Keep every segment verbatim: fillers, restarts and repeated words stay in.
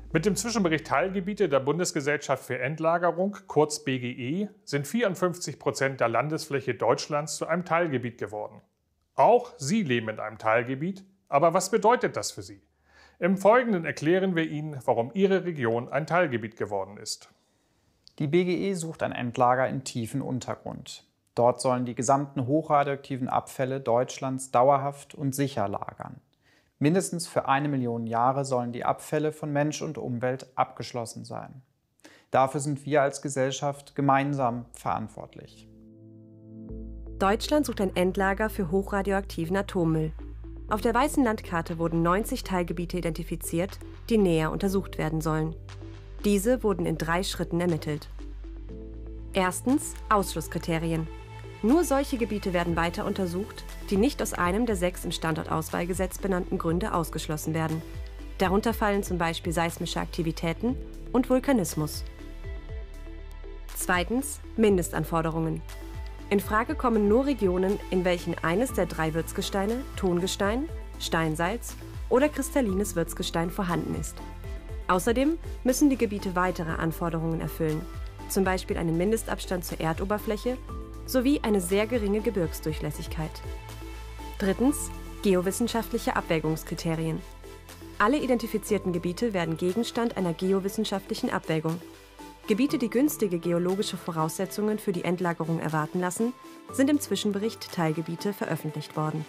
Mit dem Zwischenbericht Teilgebiete der Bundesgesellschaft für Endlagerung, kurz B G E, sind vierundfünfzig Prozent der Landesfläche Deutschlands zu einem Teilgebiet geworden. Auch Sie leben in einem Teilgebiet, aber was bedeutet das für Sie? Im Folgenden erklären wir Ihnen, warum Ihre Region ein Teilgebiet geworden ist. Die B G E sucht ein Endlager im tiefen Untergrund. Dort sollen die gesamten hochradioaktiven Abfälle Deutschlands dauerhaft und sicher lagern. Mindestens für eine Million Jahre sollen die Abfälle von Mensch und Umwelt abgeschlossen sein. Dafür sind wir als Gesellschaft gemeinsam verantwortlich. Deutschland sucht ein Endlager für hochradioaktiven Atommüll. Auf der weißen Landkarte wurden neunzig Teilgebiete identifiziert, die näher untersucht werden sollen. Diese wurden in drei Schritten ermittelt. Erstens Ausschlusskriterien. Nur solche Gebiete werden weiter untersucht, die nicht aus einem der sechs im Standortauswahlgesetz benannten Gründe ausgeschlossen werden. Darunter fallen zum Beispiel seismische Aktivitäten und Vulkanismus. Zweitens Mindestanforderungen. In Frage kommen nur Regionen, in welchen eines der drei Wirtsgesteine, Tongestein, Steinsalz oder kristallines Wirtsgestein vorhanden ist. Außerdem müssen die Gebiete weitere Anforderungen erfüllen, zum Beispiel einen Mindestabstand zur Erdoberfläche sowie eine sehr geringe Gebirgsdurchlässigkeit. Drittens geowissenschaftliche Abwägungskriterien. Alle identifizierten Gebiete werden Gegenstand einer geowissenschaftlichen Abwägung. Gebiete, die günstige geologische Voraussetzungen für die Endlagerung erwarten lassen, sind im Zwischenbericht Teilgebiete veröffentlicht worden.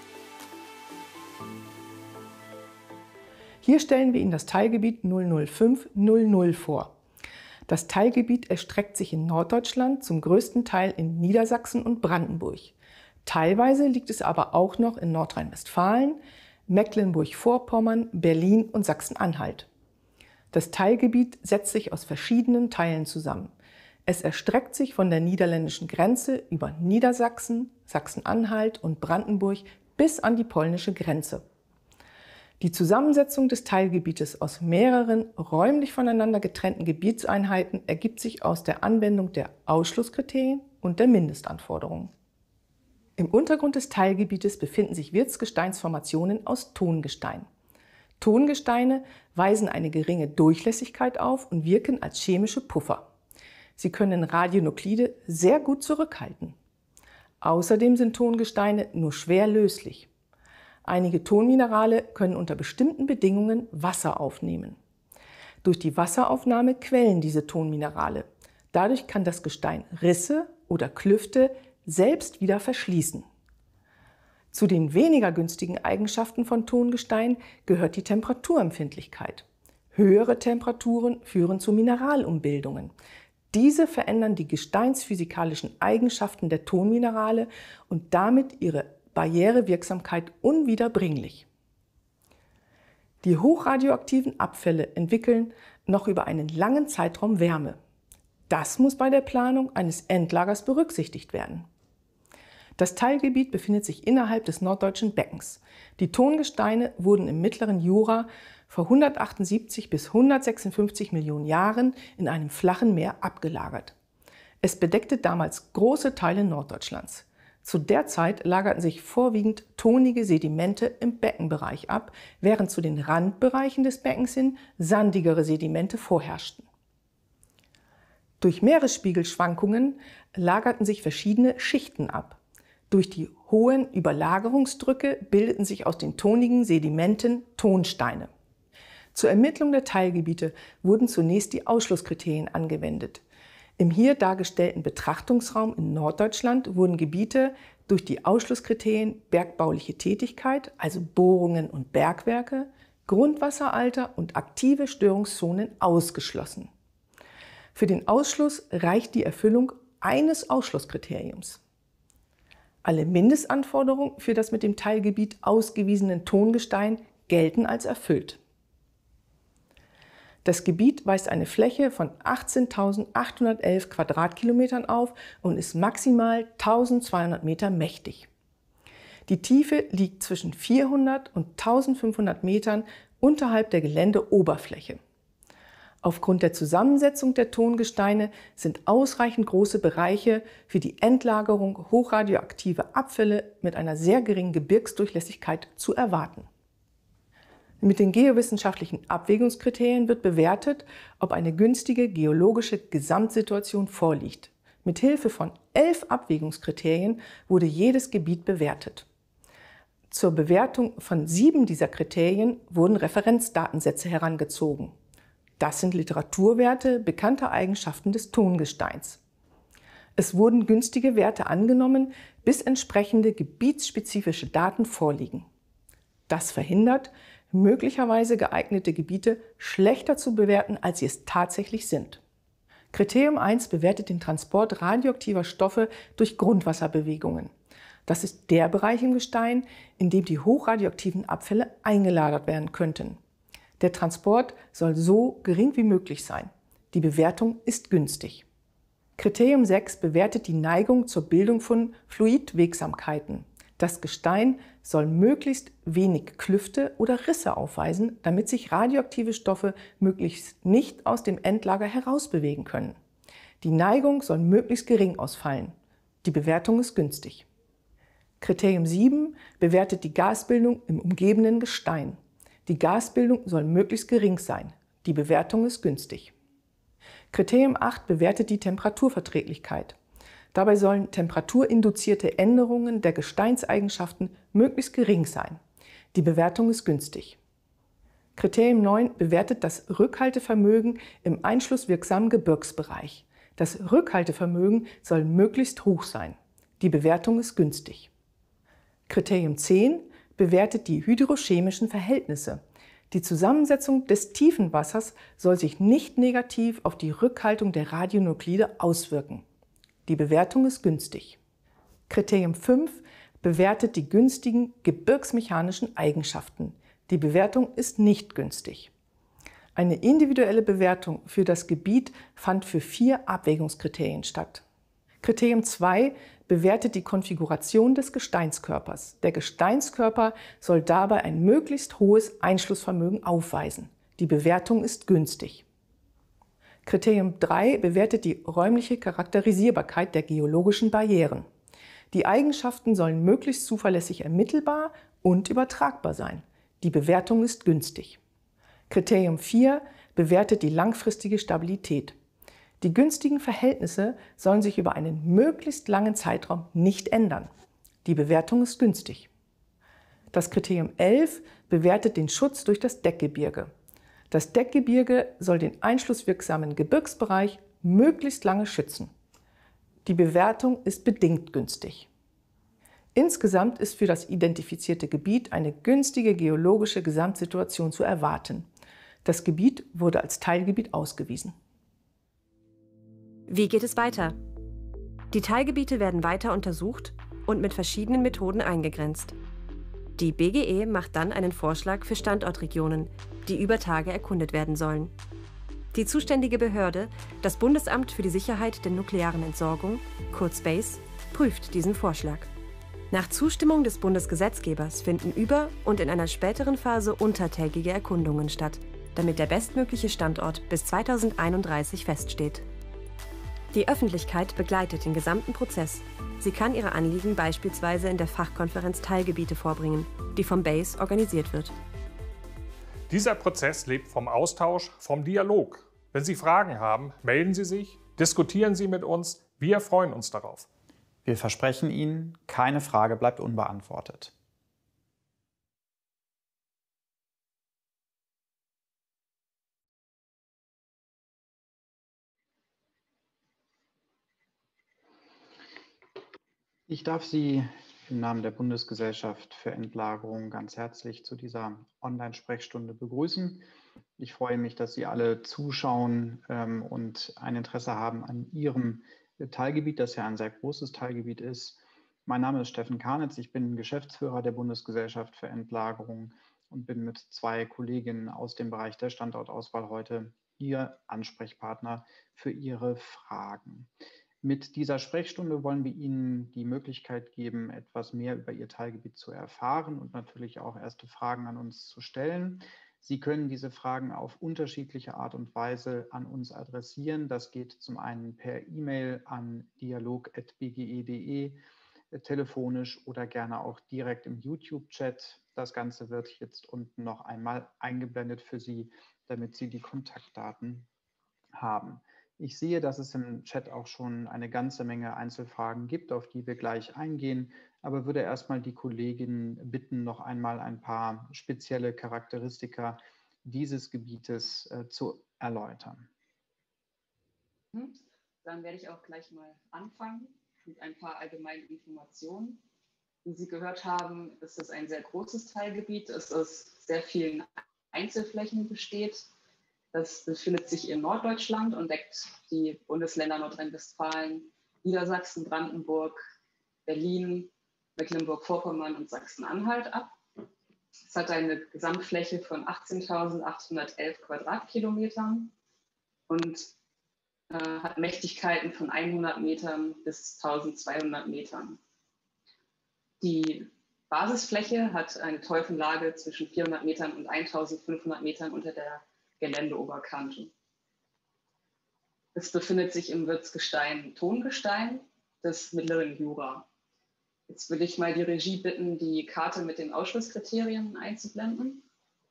Hier stellen wir Ihnen das Teilgebiet null null fünf null null vor. Das Teilgebiet erstreckt sich in Norddeutschland, zum größten Teil in Niedersachsen und Brandenburg. Teilweise liegt es aber auch noch in Nordrhein-Westfalen, Mecklenburg-Vorpommern, Berlin und Sachsen-Anhalt. Das Teilgebiet setzt sich aus verschiedenen Teilen zusammen. Es erstreckt sich von der niederländischen Grenze über Niedersachsen, Sachsen-Anhalt und Brandenburg bis an die polnische Grenze. Die Zusammensetzung des Teilgebietes aus mehreren räumlich voneinander getrennten Gebietseinheiten ergibt sich aus der Anwendung der Ausschlusskriterien und der Mindestanforderungen. Im Untergrund des Teilgebietes befinden sich Wirtsgesteinsformationen aus Tongestein. Tongesteine weisen eine geringe Durchlässigkeit auf und wirken als chemische Puffer. Sie können Radionuklide sehr gut zurückhalten. Außerdem sind Tongesteine nur schwer löslich. Einige Tonminerale können unter bestimmten Bedingungen Wasser aufnehmen. Durch die Wasseraufnahme quellen diese Tonminerale. Dadurch kann das Gestein Risse oder Klüfte selbst wieder verschließen. Zu den weniger günstigen Eigenschaften von Tongestein gehört die Temperaturempfindlichkeit. Höhere Temperaturen führen zu Mineralumbildungen. Diese verändern die gesteinsphysikalischen Eigenschaften der Tonminerale und damit ihre Barrierewirksamkeit unwiederbringlich. Die hochradioaktiven Abfälle entwickeln noch über einen langen Zeitraum Wärme. Das muss bei der Planung eines Endlagers berücksichtigt werden. Das Teilgebiet befindet sich innerhalb des norddeutschen Beckens. Die Tongesteine wurden im mittleren Jura vor hundertachtundsiebzig bis hundertsechsundfünfzig Millionen Jahren in einem flachen Meer abgelagert. Es bedeckte damals große Teile Norddeutschlands. Zu der Zeit lagerten sich vorwiegend tonige Sedimente im Beckenbereich ab, während zu den Randbereichen des Beckens hin sandigere Sedimente vorherrschten. Durch Meeresspiegelschwankungen lagerten sich verschiedene Schichten ab. Durch die hohen Überlagerungsdrücke bildeten sich aus den tonigen Sedimenten Tonsteine. Zur Ermittlung der Teilgebiete wurden zunächst die Ausschlusskriterien angewendet. Im hier dargestellten Betrachtungsraum in Norddeutschland wurden Gebiete durch die Ausschlusskriterien bergbauliche Tätigkeit, also Bohrungen und Bergwerke, Grundwasseralter und aktive Störungszonen ausgeschlossen. Für den Ausschluss reicht die Erfüllung eines Ausschlusskriteriums. Alle Mindestanforderungen für das mit dem Teilgebiet ausgewiesenen Tongestein gelten als erfüllt. Das Gebiet weist eine Fläche von achtzehntausendachthundertelf Quadratkilometern auf und ist maximal tausendzweihundert Meter mächtig. Die Tiefe liegt zwischen vierhundert und eintausendfünfhundert Metern unterhalb der Geländeoberfläche. Aufgrund der Zusammensetzung der Tongesteine sind ausreichend große Bereiche für die Endlagerung hochradioaktiver Abfälle mit einer sehr geringen Gebirgsdurchlässigkeit zu erwarten. Mit den geowissenschaftlichen Abwägungskriterien wird bewertet, ob eine günstige geologische Gesamtsituation vorliegt. Mit Hilfe von elf Abwägungskriterien wurde jedes Gebiet bewertet. Zur Bewertung von sieben dieser Kriterien wurden Referenzdatensätze herangezogen. Das sind Literaturwerte bekannter Eigenschaften des Tongesteins. Es wurden günstige Werte angenommen, bis entsprechende gebietsspezifische Daten vorliegen. Das verhindert, möglicherweise geeignete Gebiete schlechter zu bewerten, als sie es tatsächlich sind. Kriterium eins bewertet den Transport radioaktiver Stoffe durch Grundwasserbewegungen. Das ist der Bereich im Gestein, in dem die hochradioaktiven Abfälle eingelagert werden könnten. Der Transport soll so gering wie möglich sein. Die Bewertung ist günstig. Kriterium sechs bewertet die Neigung zur Bildung von Fluidwegsamkeiten. Das Gestein soll möglichst wenig Klüfte oder Risse aufweisen, damit sich radioaktive Stoffe möglichst nicht aus dem Endlager herausbewegen können. Die Neigung soll möglichst gering ausfallen. Die Bewertung ist günstig. Kriterium sieben bewertet die Gasbildung im umgebenden Gestein. Die Gasbildung soll möglichst gering sein. Die Bewertung ist günstig. Kriterium acht bewertet die Temperaturverträglichkeit. Dabei sollen temperaturinduzierte Änderungen der Gesteinseigenschaften möglichst gering sein. Die Bewertung ist günstig. Kriterium neun bewertet das Rückhaltevermögen im einschlusswirksamen Gebirgsbereich. Das Rückhaltevermögen soll möglichst hoch sein. Die Bewertung ist günstig. Kriterium zehn bewertet die hydrochemischen Verhältnisse. Die Zusammensetzung des tiefen Wassers soll sich nicht negativ auf die Rückhaltung der Radionuklide auswirken. Die Bewertung ist günstig. Kriterium fünf bewertet die günstigen gebirgsmechanischen Eigenschaften. Die Bewertung ist nicht günstig. Eine individuelle Bewertung für das Gebiet fand für vier Abwägungskriterien statt. Kriterium zwei bewertet die Konfiguration des Gesteinskörpers. Der Gesteinskörper soll dabei ein möglichst hohes Einschlussvermögen aufweisen. Die Bewertung ist günstig. Kriterium drei bewertet die räumliche Charakterisierbarkeit der geologischen Barrieren. Die Eigenschaften sollen möglichst zuverlässig ermittelbar und übertragbar sein. Die Bewertung ist günstig. Kriterium vier bewertet die langfristige Stabilität. Die günstigen Verhältnisse sollen sich über einen möglichst langen Zeitraum nicht ändern. Die Bewertung ist günstig. Das Kriterium elf bewertet den Schutz durch das Deckgebirge. Das Deckgebirge soll den einschlusswirksamen Gebirgsbereich möglichst lange schützen. Die Bewertung ist bedingt günstig. Insgesamt ist für das identifizierte Gebiet eine günstige geologische Gesamtsituation zu erwarten. Das Gebiet wurde als Teilgebiet ausgewiesen. Wie geht es weiter? Die Teilgebiete werden weiter untersucht und mit verschiedenen Methoden eingegrenzt. Die B G E macht dann einen Vorschlag für Standortregionen, die über Tage erkundet werden sollen. Die zuständige Behörde, das Bundesamt für die Sicherheit der nuklearen Entsorgung, kurz BASE, prüft diesen Vorschlag. Nach Zustimmung des Bundesgesetzgebers finden über- und in einer späteren Phase untertägige Erkundungen statt, damit der bestmögliche Standort bis zweitausendeinunddreißig feststeht. Die Öffentlichkeit begleitet den gesamten Prozess. Sie kann ihre Anliegen beispielsweise in der Fachkonferenz Teilgebiete vorbringen, die vom BASE organisiert wird. Dieser Prozess lebt vom Austausch, vom Dialog. Wenn Sie Fragen haben, melden Sie sich, diskutieren Sie mit uns. Wir freuen uns darauf. Wir versprechen Ihnen, keine Frage bleibt unbeantwortet. Ich darf Sie im Namen der Bundesgesellschaft für Endlagerung ganz herzlich zu dieser Online-Sprechstunde begrüßen. Ich freue mich, dass Sie alle zuschauen ähm, und ein Interesse haben an Ihrem Teilgebiet, das ja ein sehr großes Teilgebiet ist. Mein Name ist Steffen Karnitz, ich bin Geschäftsführer der Bundesgesellschaft für Endlagerung und bin mit zwei Kolleginnen aus dem Bereich der Standortauswahl heute Ihr Ansprechpartner für Ihre Fragen. Mit dieser Sprechstunde wollen wir Ihnen die Möglichkeit geben, etwas mehr über Ihr Teilgebiet zu erfahren und natürlich auch erste Fragen an uns zu stellen. Sie können diese Fragen auf unterschiedliche Art und Weise an uns adressieren. Das geht zum einen per E-Mail an dialog at b g e punkt de. äh, telefonisch oder gerne auch direkt im YouTube-Chat. Das Ganze wird jetzt unten noch einmal eingeblendet für Sie, damit Sie die Kontaktdaten haben. Ich sehe, dass es im Chat auch schon eine ganze Menge Einzelfragen gibt, auf die wir gleich eingehen, aber würde erstmal die Kollegin bitten, noch einmal ein paar spezielle Charakteristika dieses Gebietes äh, zu erläutern. Dann werde ich auch gleich mal anfangen mit ein paar allgemeinen Informationen. Wie Sie gehört haben, ist es ein sehr großes Teilgebiet, es aus sehr vielen Einzelflächen besteht. Das befindet sich in Norddeutschland und deckt die Bundesländer Nordrhein-Westfalen, Niedersachsen, Brandenburg, Berlin, Mecklenburg-Vorpommern und Sachsen-Anhalt ab. Es hat eine Gesamtfläche von achtzehntausendachthundertelf Quadratkilometern und äh, hat Mächtigkeiten von hundert Metern bis eintausendzweihundert Metern. Die Basisfläche hat eine Tiefenlage zwischen vierhundert Metern und eintausendfünfhundert Metern unter der Geländeoberkante. Es befindet sich im Wirtsgestein Tongestein des mittleren Jura. Jetzt würde ich mal die Regie bitten, die Karte mit den Ausschlusskriterien einzublenden.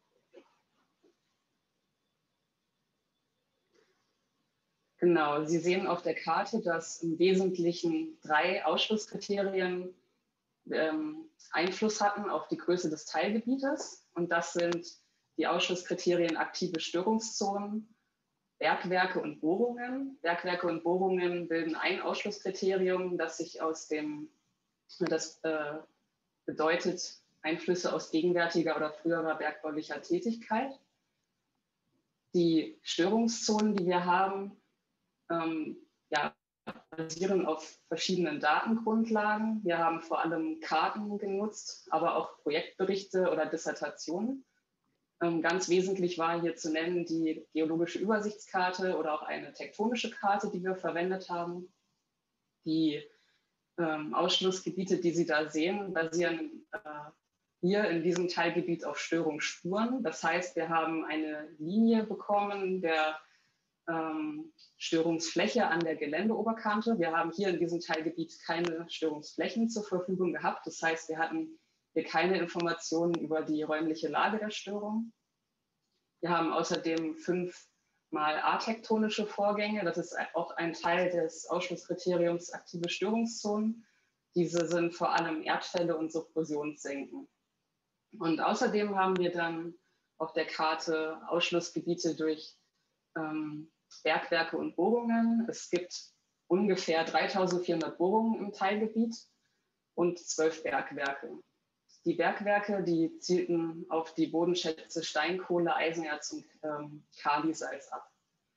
Genau, Sie sehen auf der Karte, dass im Wesentlichen drei Ausschlusskriterien ähm, Einfluss hatten auf die Größe des Teilgebietes. Und das sind die Ausschlusskriterien aktive Störungszonen, Bergwerke und Bohrungen. Bergwerke und Bohrungen bilden ein Ausschlusskriterium, das sich aus dem, das äh, bedeutet Einflüsse aus gegenwärtiger oder früherer bergbaulicher Tätigkeit. Die Störungszonen, die wir haben, ähm, ja, basieren auf verschiedenen Datengrundlagen. Wir haben vor allem Karten genutzt, aber auch Projektberichte oder Dissertationen. Ganz wesentlich war hier zu nennen die geologische Übersichtskarte oder auch eine tektonische Karte, die wir verwendet haben. Die ähm, Ausschlussgebiete, die Sie da sehen, basieren äh, hier in diesem Teilgebiet auf Störungsspuren. Das heißt, wir haben eine Linie bekommen der ähm, Störungsfläche an der Geländeoberkante. Wir haben hier in diesem Teilgebiet keine Störungsflächen zur Verfügung gehabt. Das heißt, wir hatten wir keine Informationen über die räumliche Lage der Störung. Wir haben außerdem fünfmal atektonische Vorgänge. Das ist auch ein Teil des Ausschlusskriteriums aktive Störungszonen. Diese sind vor allem Erdfälle und Subversionssenken. Und außerdem haben wir dann auf der Karte Ausschlussgebiete durch ähm, Bergwerke und Bohrungen. Es gibt ungefähr dreitausendvierhundert Bohrungen im Teilgebiet und zwölf Bergwerke. Die Bergwerke, die zielten auf die Bodenschätze Steinkohle, Eisenerz und ähm, Kalisalz ab.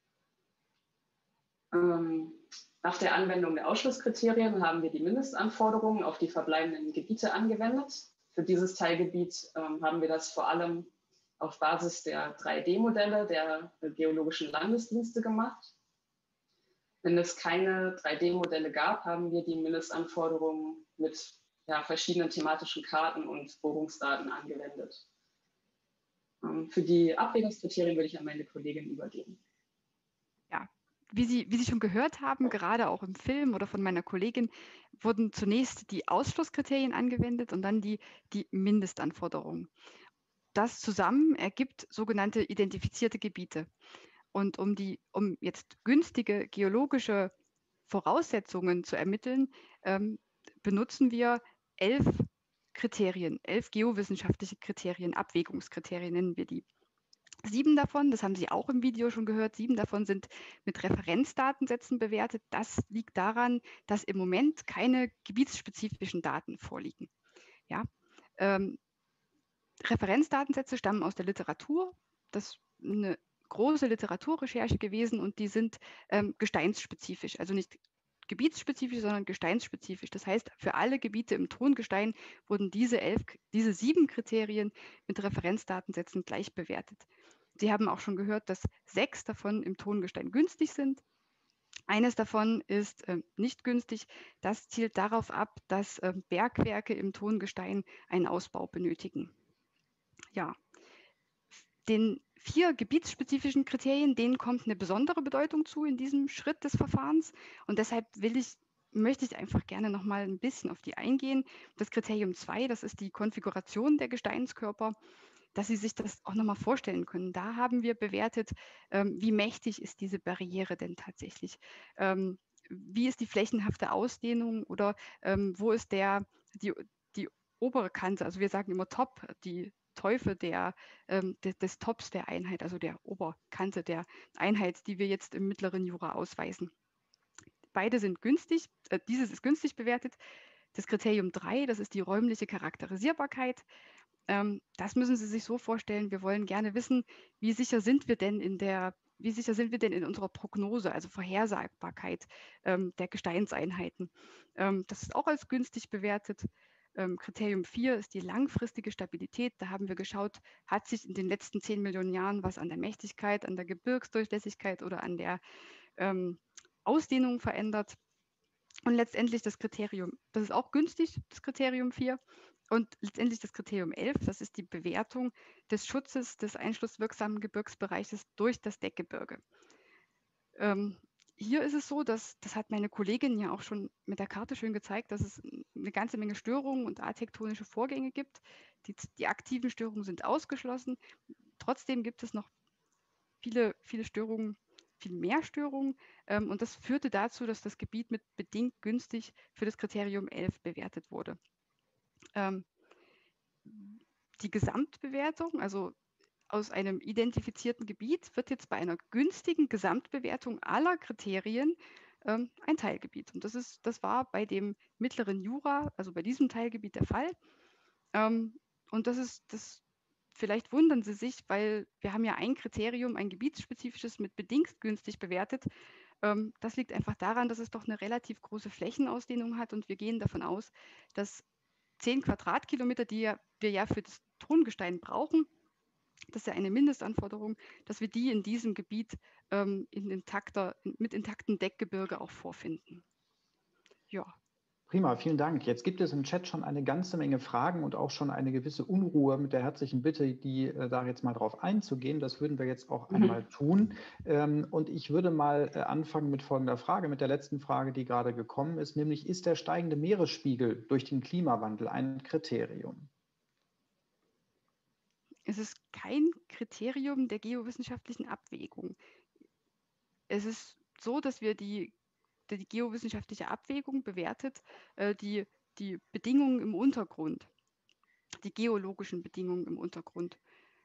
Ähm, nach der Anwendung der Ausschlusskriterien haben wir die Mindestanforderungen auf die verbleibenden Gebiete angewendet. Für dieses Teilgebiet ähm, haben wir das vor allem auf Basis der drei D Modelle der Geologischen Landesdienste gemacht. Wenn es keine drei D Modelle gab, haben wir die Mindestanforderungen mit ja, verschiedenen thematischen Karten und Bohrungsdaten angewendet. Ähm, für die Abwägungskriterien würde ich an meine Kollegin übergeben. Ja, wie Sie, wie Sie schon gehört haben, gerade auch im Film oder von meiner Kollegin, wurden zunächst die Ausschlusskriterien angewendet und dann die, die Mindestanforderungen. Das zusammen ergibt sogenannte identifizierte Gebiete. Und um, die, um jetzt günstige geologische Voraussetzungen zu ermitteln, ähm, benutzen wir elf Kriterien, elf geowissenschaftliche Kriterien, Abwägungskriterien nennen wir die. Sieben davon, das haben Sie auch im Video schon gehört, sieben davon sind mit Referenzdatensätzen bewertet. Das liegt daran, dass im Moment keine gebietsspezifischen Daten vorliegen. Ja, ähm, Referenzdatensätze stammen aus der Literatur. Das ist eine große Literaturrecherche gewesen und die sind ähm, gesteinsspezifisch, also nicht gebietsspezifisch, sondern gesteinsspezifisch. Das heißt, für alle Gebiete im Tongestein wurden diese, elf, diese sieben Kriterien mit Referenzdatensätzen gleich bewertet. Sie haben auch schon gehört, dass sechs davon im Tongestein günstig sind. Eines davon ist äh, nicht günstig. Das zielt darauf ab, dass äh, Bergwerke im Tongestein einen Ausbau benötigen. Ja, den vier gebietsspezifischen Kriterien, denen kommt eine besondere Bedeutung zu in diesem Schritt des Verfahrens. Und deshalb will ich möchte ich einfach gerne noch mal ein bisschen auf die eingehen. Das Kriterium zwei, das ist die Konfiguration der Gesteinskörper, dass Sie sich das auch noch mal vorstellen können. Da haben wir bewertet, ähm, wie mächtig ist diese Barriere denn tatsächlich? Ähm, wie ist die flächenhafte Ausdehnung oder ähm, wo ist der, die, die obere Kante, also wir sagen immer Top, die Teufel der, ähm, des, des Tops der Einheit, also der Oberkante der Einheit, die wir jetzt im mittleren Jura ausweisen. Beide sind günstig, äh, dieses ist günstig bewertet. Das Kriterium drei, das ist die räumliche Charakterisierbarkeit. Ähm, das müssen Sie sich so vorstellen, wir wollen gerne wissen, wie sicher sind wir denn in der, wie sicher sind wir denn in unserer Prognose, also Vorhersagbarkeit ähm, der Gesteinseinheiten. Ähm, das ist auch als günstig bewertet. Ähm, Kriterium vier ist die langfristige Stabilität. Da haben wir geschaut, hat sich in den letzten zehn Millionen Jahren was an der Mächtigkeit, an der Gebirgsdurchlässigkeit oder an der ähm, Ausdehnung verändert. Und letztendlich das Kriterium, das ist auch günstig, das Kriterium vier. Und letztendlich das Kriterium elf, das ist die Bewertung des Schutzes des einschlusswirksamen Gebirgsbereiches durch das Deckgebirge. Ähm, hier ist es so, dass, das hat meine Kollegin ja auch schon mit der Karte schön gezeigt, dass es eine ganze Menge Störungen und atektonische Vorgänge gibt. Die, die aktiven Störungen sind ausgeschlossen. Trotzdem gibt es noch viele, viele Störungen, viel mehr Störungen. Ähm, und das führte dazu, dass das Gebiet mit bedingt günstig für das Kriterium elf bewertet wurde. Ähm, die Gesamtbewertung, also aus einem identifizierten Gebiet, wird jetzt bei einer günstigen Gesamtbewertung aller Kriterien ähm, ein Teilgebiet. Und das, ist, das war bei dem mittleren Jura, also bei diesem Teilgebiet der Fall. Ähm, und das ist das. Vielleicht wundern Sie sich, weil wir haben ja ein Kriterium, ein gebietsspezifisches mit bedingt günstig bewertet. Ähm, das liegt einfach daran, dass es doch eine relativ große Flächenausdehnung hat und wir gehen davon aus, dass zehn Quadratkilometer, die ja, wir ja für das Tongestein brauchen, das ist ja eine Mindestanforderung, dass wir die in diesem Gebiet ähm, in intakter, mit intaktem Deckgebirge auch vorfinden. Ja. Prima, vielen Dank. Jetzt gibt es im Chat schon eine ganze Menge Fragen und auch schon eine gewisse Unruhe mit der herzlichen Bitte, die äh, da jetzt mal drauf einzugehen. Das würden wir jetzt auch Mhm. einmal tun. Ähm, und ich würde mal äh, anfangen mit folgender Frage, mit der letzten Frage, die gerade gekommen ist, nämlich: Ist der steigende Meeresspiegel durch den Klimawandel ein Kriterium? Es ist kein Kriterium der geowissenschaftlichen Abwägung. Es ist so, dass wir die die geowissenschaftliche Abwägung bewertet, äh, die, die Bedingungen im Untergrund, die geologischen Bedingungen im Untergrund.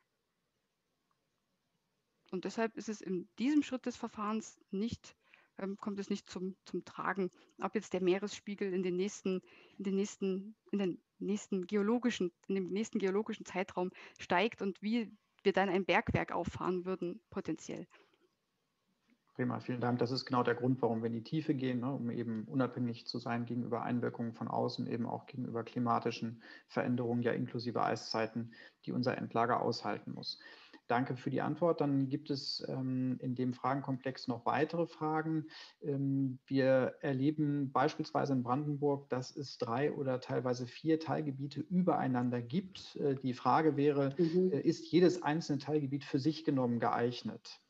Und deshalb ist es in diesem Schritt des Verfahrens nicht, ähm, kommt es nicht zum, zum Tragen, ob jetzt der Meeresspiegel in den nächsten, in den nächsten, in den nächsten geologischen, in dem nächsten geologischen Zeitraum steigt und wie wir dann ein Bergwerk auffahren würden, potenziell. Prima, vielen Dank. Das ist genau der Grund, warum wir in die Tiefe gehen, ne, um eben unabhängig zu sein gegenüber Einwirkungen von außen, eben auch gegenüber klimatischen Veränderungen, ja inklusive Eiszeiten, die unser Endlager aushalten muss. Danke für die Antwort. Dann gibt es ähm, in dem Fragenkomplex noch weitere Fragen. Ähm, wir erleben beispielsweise in Brandenburg, dass es drei oder teilweise vier Teilgebiete übereinander gibt. Äh, die Frage wäre, Mhm. äh, ist jedes einzelne Teilgebiet für sich genommen geeignet?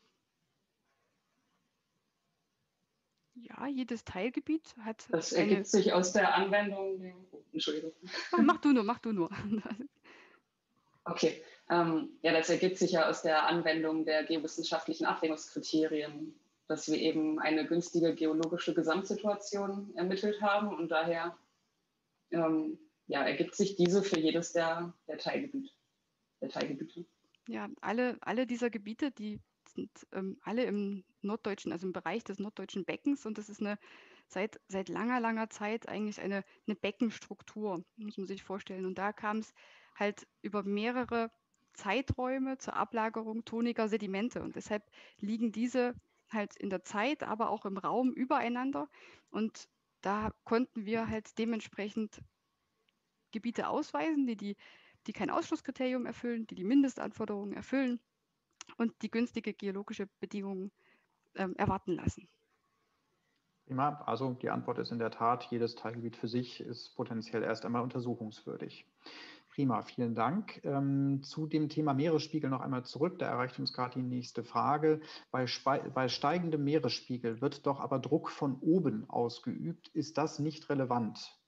Ja, jedes Teilgebiet hat Das eine. ergibt sich aus der Anwendung. der- Oh, Entschuldigung. Ah, mach du nur, mach du nur. Okay, ähm, ja, das ergibt sich ja aus der Anwendung der geowissenschaftlichen Abwägungskriterien, dass wir eben eine günstige geologische Gesamtsituation ermittelt haben und daher ähm, ja, ergibt sich diese für jedes der, der, Teilgebiet, der Teilgebiete. Ja, alle, alle dieser Gebiete, die sind ähm, alle im norddeutschen, also im Bereich des norddeutschen Beckens und das ist eine seit, seit langer, langer Zeit eigentlich eine, eine Beckenstruktur, muss man sich vorstellen. Und da kam es halt über mehrere Zeiträume zur Ablagerung toniger Sedimente und deshalb liegen diese halt in der Zeit, aber auch im Raum übereinander und da konnten wir halt dementsprechend Gebiete ausweisen, die, die, die kein Ausschlusskriterium erfüllen, die die Mindestanforderungen erfüllen und die günstige geologische Bedingungen ähm, erwarten lassen. Prima. Also die Antwort ist in der Tat, jedes Teilgebiet für sich ist potenziell erst einmal untersuchungswürdig. Prima, vielen Dank. Ähm, zu dem Thema Meeresspiegel noch einmal zurück. Da erreicht uns gerade die nächste Frage. Bei, bei steigendem Meeresspiegel wird doch aber Druck von oben ausgeübt. Ist das nicht relevant?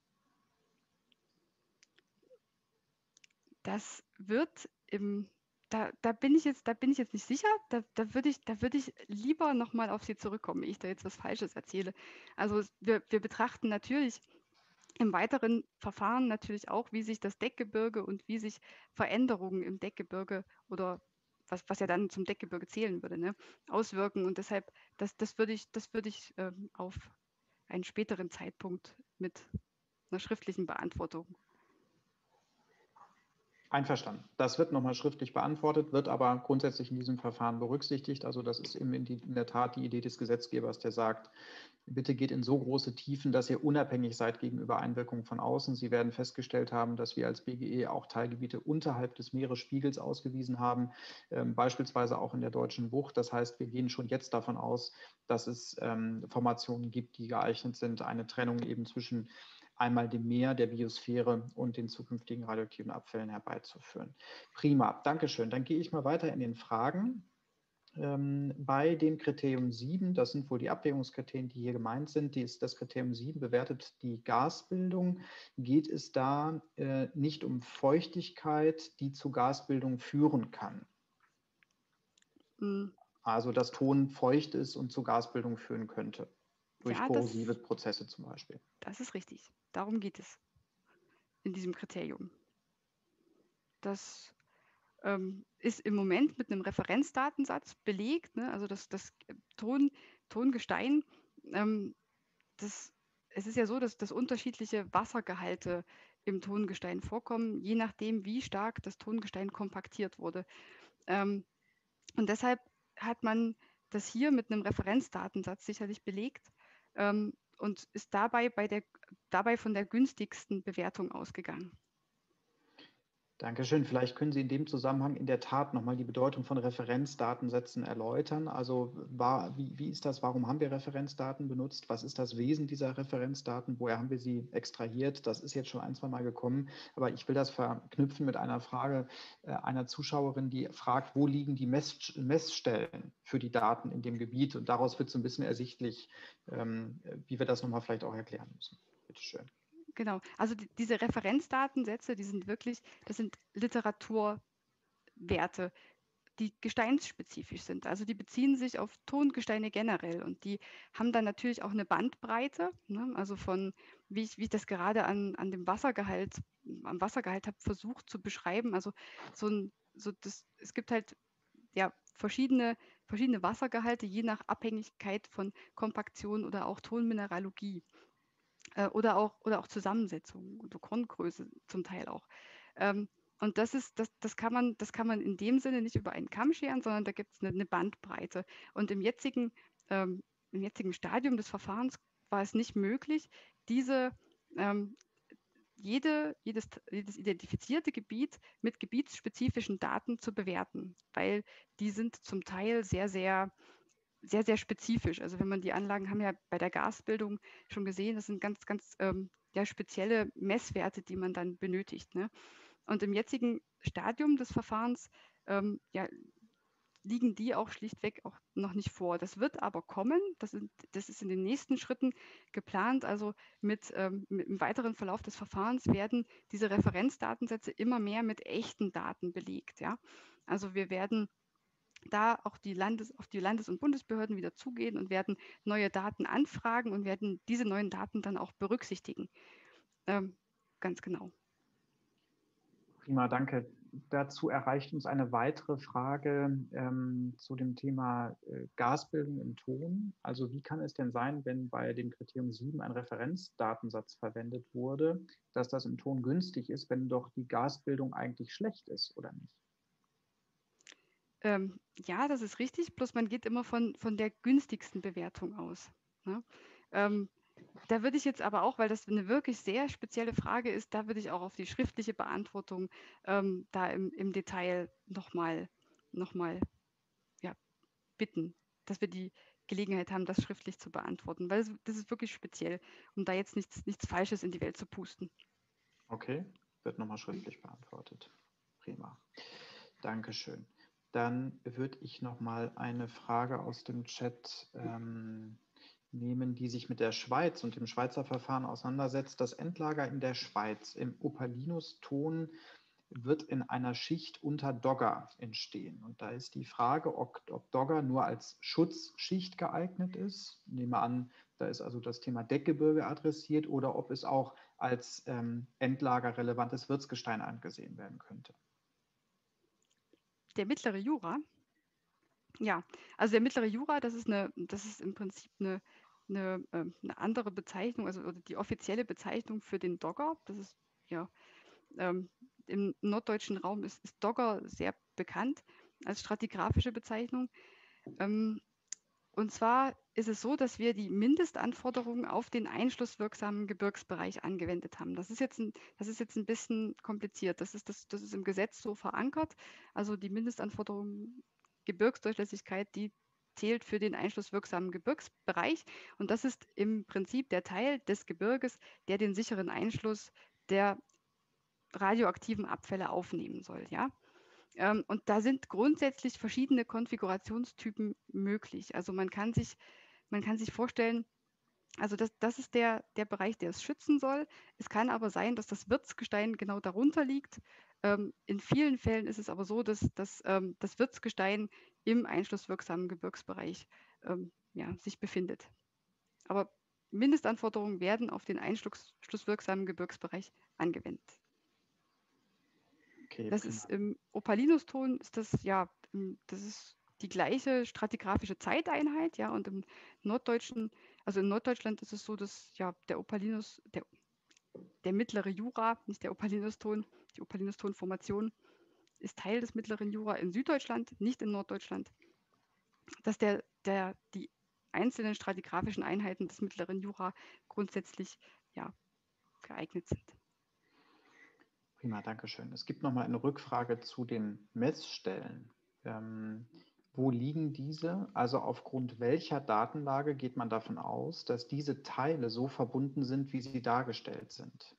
Das wird im, da, da bin ich jetzt, da bin ich jetzt nicht sicher. Da, da würde ich, da würde ich lieber nochmal auf Sie zurückkommen, ehe ich da jetzt was Falsches erzähle. Also wir, wir betrachten natürlich im weiteren Verfahren natürlich auch, wie sich das Deckgebirge und wie sich Veränderungen im Deckgebirge oder was, was ja dann zum Deckgebirge zählen würde, ne, auswirken. Und deshalb, das, das würde ich, das würde ich ähm, auf einen späteren Zeitpunkt mit einer schriftlichen Beantwortung. Einverstanden. Das wird nochmal schriftlich beantwortet, wird aber grundsätzlich in diesem Verfahren berücksichtigt. Also das ist eben in, die, in der Tat die Idee des Gesetzgebers, der sagt, bitte geht in so große Tiefen, dass ihr unabhängig seid gegenüber Einwirkungen von außen. Sie werden festgestellt haben, dass wir als B G E auch Teilgebiete unterhalb des Meeresspiegels ausgewiesen haben, ähm, beispielsweise auch in der Deutschen Bucht. Das heißt, wir gehen schon jetzt davon aus, dass es ähm, Formationen gibt, die geeignet sind, eine Trennung eben zwischen einmal dem Meer, der Biosphäre und den zukünftigen radioaktiven Abfällen herbeizuführen. Prima, Dankeschön. Dann gehe ich mal weiter in den Fragen. Ähm, bei dem Kriterium sieben, das sind wohl die Abwägungskriterien, die hier gemeint sind, die ist, das Kriterium sieben bewertet die Gasbildung. Geht es da äh, nicht um Feuchtigkeit, die zu Gasbildung führen kann? Mhm. Also dass Ton feucht ist und zu Gasbildung führen könnte. Durch Ja, korrosive das, Prozesse zum Beispiel. Das ist richtig. Darum geht es in diesem Kriterium. Das ähm, ist im Moment mit einem Referenzdatensatz belegt, ne? Also das, das Ton, Tongestein, ähm, das, es ist ja so, dass, dass unterschiedliche Wassergehalte im Tongestein vorkommen, je nachdem, wie stark das Tongestein kompaktiert wurde. Ähm, und deshalb hat man das hier mit einem Referenzdatensatz sicherlich belegt ähm, und ist dabei, bei der, dabei von der günstigsten Bewertung ausgegangen. Dankeschön. Vielleicht können Sie in dem Zusammenhang in der Tat nochmal die Bedeutung von Referenzdatensätzen erläutern. Also war, wie, wie ist das, warum haben wir Referenzdaten benutzt? Was ist das Wesen dieser Referenzdaten? Woher haben wir sie extrahiert? Das ist jetzt schon ein, zwei Mal gekommen. Aber ich will das verknüpfen mit einer Frage äh, einer Zuschauerin, die fragt, wo liegen die Mess Messstellen für die Daten in dem Gebiet? Und daraus wird so ein bisschen ersichtlich, ähm, wie wir das nochmal vielleicht auch erklären müssen. Bitte schön. Genau, also die, diese Referenzdatensätze, die sind wirklich, das sind Literaturwerte, die gesteinsspezifisch sind. Also die beziehen sich auf Tongesteine generell und die haben dann natürlich auch eine Bandbreite, ne? Also von, wie ich, wie ich das gerade an, an dem Wassergehalt, am Wassergehalt habe versucht zu beschreiben. Also so ein, so das, es gibt halt ja verschiedene, verschiedene Wassergehalte, je nach Abhängigkeit von Kompaktion oder auch Tonmineralogie. Oder auch, oder auch Zusammensetzung oder Grundgröße zum Teil auch. Ähm, und das ist, das, das kann man, das kann man in dem Sinne nicht über einen Kamm scheren, sondern da gibt es eine, eine Bandbreite. Und im jetzigen, ähm, im jetzigen Stadium des Verfahrens war es nicht möglich, diese ähm, jede, jedes, jedes identifizierte Gebiet mit gebietsspezifischen Daten zu bewerten, weil die sind zum Teil sehr, sehr sehr, sehr spezifisch. Also wenn man die Anlagen haben ja bei der Gasbildung schon gesehen, das sind ganz, ganz ähm, ja, spezielle Messwerte, die man dann benötigt. Ne? Und im jetzigen Stadium des Verfahrens ähm, ja, liegen die auch schlichtweg auch noch nicht vor. Das wird aber kommen. Das, sind, das ist in den nächsten Schritten geplant. Also mit, ähm, mit im weiteren Verlauf des Verfahrens werden diese Referenzdatensätze immer mehr mit echten Daten belegt. Ja? Also wir werden da auch die Landes, auf die Landes- und Bundesbehörden wieder zugehen und werden neue Daten anfragen und werden diese neuen Daten dann auch berücksichtigen. Ähm, ganz genau. Prima, danke. Dazu erreicht uns eine weitere Frage ähm, zu dem Thema äh, Gasbildung im Ton. Also wie kann es denn sein, wenn bei dem Kriterium sieben ein Referenzdatensatz verwendet wurde, dass das im Ton günstig ist, wenn doch die Gasbildung eigentlich schlecht ist, oder nicht? Ähm, ja, das ist richtig, bloß man geht immer von, von der günstigsten Bewertung aus. Ne? Ähm, da würde ich jetzt aber auch, weil das eine wirklich sehr spezielle Frage ist, da würde ich auch auf die schriftliche Beantwortung ähm, da im, im Detail nochmal noch mal, ja, bitten, dass wir die Gelegenheit haben, das schriftlich zu beantworten, weil das, das ist wirklich speziell, um da jetzt nichts, nichts Falsches in die Welt zu pusten. Okay, Wird nochmal schriftlich beantwortet. Prima. Dankeschön. Dann würde ich nochmal eine Frage aus dem Chat ähm, nehmen, die sich mit der Schweiz und dem Schweizer Verfahren auseinandersetzt. Das Endlager in der Schweiz im Opalinus-Ton wird in einer Schicht unter Dogger entstehen. Und da ist die Frage, ob, ob Dogger nur als Schutzschicht geeignet ist. Ich nehme an, da ist also das Thema Deckgebirge adressiert, oder ob es auch als ähm, endlagerrelevantes Wirtsgestein angesehen werden könnte. Der mittlere Jura? Ja, also der mittlere Jura, das ist, eine, das ist im Prinzip eine, eine, ähm, eine andere Bezeichnung, also oder die offizielle Bezeichnung für den Dogger. Das ist ja ähm, im norddeutschen Raum ist, ist Dogger sehr bekannt als stratigraphische Bezeichnung. Ähm, und zwar ist es so, dass wir die Mindestanforderungen auf den einschlusswirksamen Gebirgsbereich angewendet haben. Das ist jetzt ein, das ist jetzt ein bisschen kompliziert. Das ist, das, das ist im Gesetz so verankert. Also die Mindestanforderungen Gebirgsdurchlässigkeit, die zählt für den einschlusswirksamen Gebirgsbereich. Und das ist im Prinzip der Teil des Gebirges, der den sicheren Einschluss der radioaktiven Abfälle aufnehmen soll. Ja? Ähm, und da sind grundsätzlich verschiedene Konfigurationstypen möglich. Also man kann sich, man kann sich vorstellen, also das, das ist der, der Bereich, der es schützen soll. Es kann aber sein, dass das Wirtsgestein genau darunter liegt. Ähm, in vielen Fällen ist es aber so, dass, dass ähm, das Wirtsgestein im einschlusswirksamen Gebirgsbereich ähm, ja, sich befindet. Aber Mindestanforderungen werden auf den einschlusswirksamen Gebirgsbereich angewendet. Okay, das prima. ist im Opalinus-Ton ist das ja, das ist die gleiche stratigraphische Zeiteinheit, ja, und im Norddeutschen, also in Norddeutschland ist es so, dass ja der Opalinus, der, der mittlere Jura, nicht der Opalinus-Ton, die Opalinus-Ton-Formation ist Teil des mittleren Jura in Süddeutschland, nicht in Norddeutschland, dass der, der, die einzelnen stratigraphischen Einheiten des mittleren Jura grundsätzlich ja, geeignet sind. Prima, danke schön. Es gibt nochmal eine Rückfrage zu den Messstellen. Ähm, wo liegen diese? Also aufgrund welcher Datenlage geht man davon aus, dass diese Teile so verbunden sind, wie sie dargestellt sind?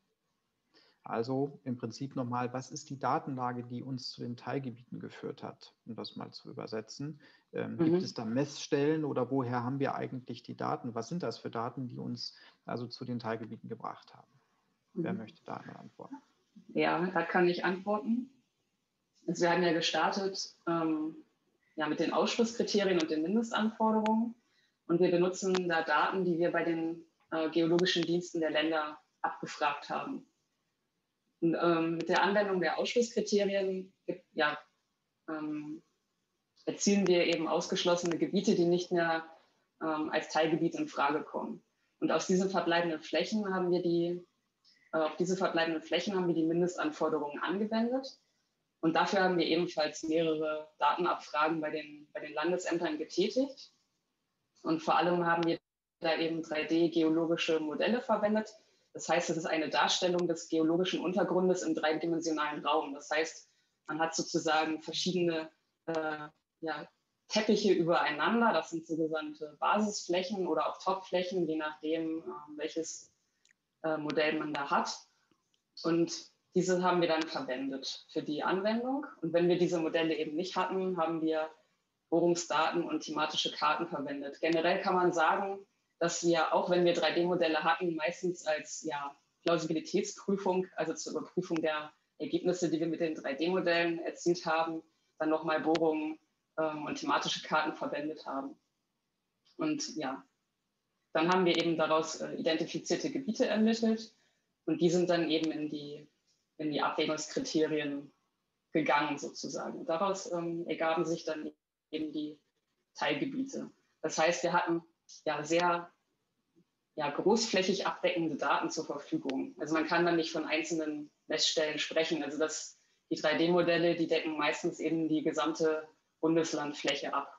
Also im Prinzip nochmal, was ist die Datenlage, die uns zu den Teilgebieten geführt hat, um das mal zu übersetzen? Ähm, mhm. Gibt es da Messstellen oder woher haben wir eigentlich die Daten? Was sind das für Daten, die uns also zu den Teilgebieten gebracht haben? Mhm. Wer möchte da eine Antwort? Ja, da kann ich antworten. Also wir haben ja gestartet ähm, ja, mit den Ausschlusskriterien und den Mindestanforderungen. Und wir benutzen da Daten, die wir bei den äh, geologischen Diensten der Länder abgefragt haben. Und, ähm, mit der Anwendung der Ausschlusskriterien ja, ähm, erzielen wir eben ausgeschlossene Gebiete, die nicht mehr ähm, als Teilgebiet in Frage kommen. Und aus diesen verbleibenden Flächen haben wir die Auf diese verbleibenden Flächen haben wir die Mindestanforderungen angewendet. Und dafür haben wir ebenfalls mehrere Datenabfragen bei den, bei den Landesämtern getätigt. Und vor allem haben wir da eben drei D-geologische Modelle verwendet. Das heißt, es ist eine Darstellung des geologischen Untergrundes im dreidimensionalen Raum. Das heißt, man hat sozusagen verschiedene äh, ja, Teppiche übereinander. Das sind sogenannte Basisflächen oder auch Topflächen, je nachdem, äh, welches Modell man da hat. Und diese haben wir dann verwendet für die Anwendung. Und wenn wir diese Modelle eben nicht hatten, haben wir Bohrungsdaten und thematische Karten verwendet. Generell kann man sagen, dass wir, auch wenn wir drei D-Modelle hatten, meistens als ja, Plausibilitätsprüfung, also zur Überprüfung der Ergebnisse, die wir mit den drei D-Modellen erzielt haben, dann nochmal Bohrungen ähm, und thematische Karten verwendet haben. Und ja, dann haben wir eben daraus äh, identifizierte Gebiete ermittelt und die sind dann eben in die, in die Abwägungskriterien gegangen sozusagen. Und daraus ähm, ergaben sich dann eben die Teilgebiete. Das heißt, wir hatten ja sehr ja, großflächig abdeckende Daten zur Verfügung. Also man kann dann nicht von einzelnen Messstellen sprechen. Also das, die drei D-Modelle, die decken meistens eben die gesamte Bundeslandfläche ab.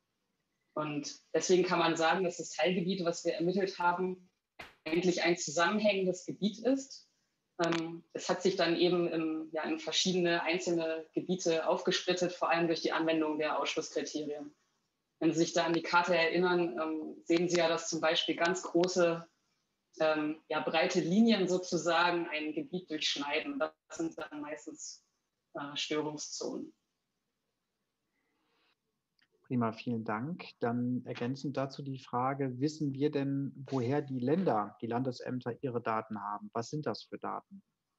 Und deswegen kann man sagen, dass das Teilgebiet, was wir ermittelt haben, eigentlich ein zusammenhängendes Gebiet ist. Ähm, es hat sich dann eben in, ja, in verschiedene einzelne Gebiete aufgesplittet, vor allem durch die Anwendung der Ausschlusskriterien. Wenn Sie sich da an die Karte erinnern, ähm, sehen Sie ja, dass zum Beispiel ganz große ähm, ja, breite Linien sozusagen ein Gebiet durchschneiden. Das sind dann meistens äh, Störungszonen. Prima, vielen Dank. Dann ergänzend dazu die Frage, wissen wir denn, woher die Länder, die Landesämter ihre Daten haben? Was sind das für Daten?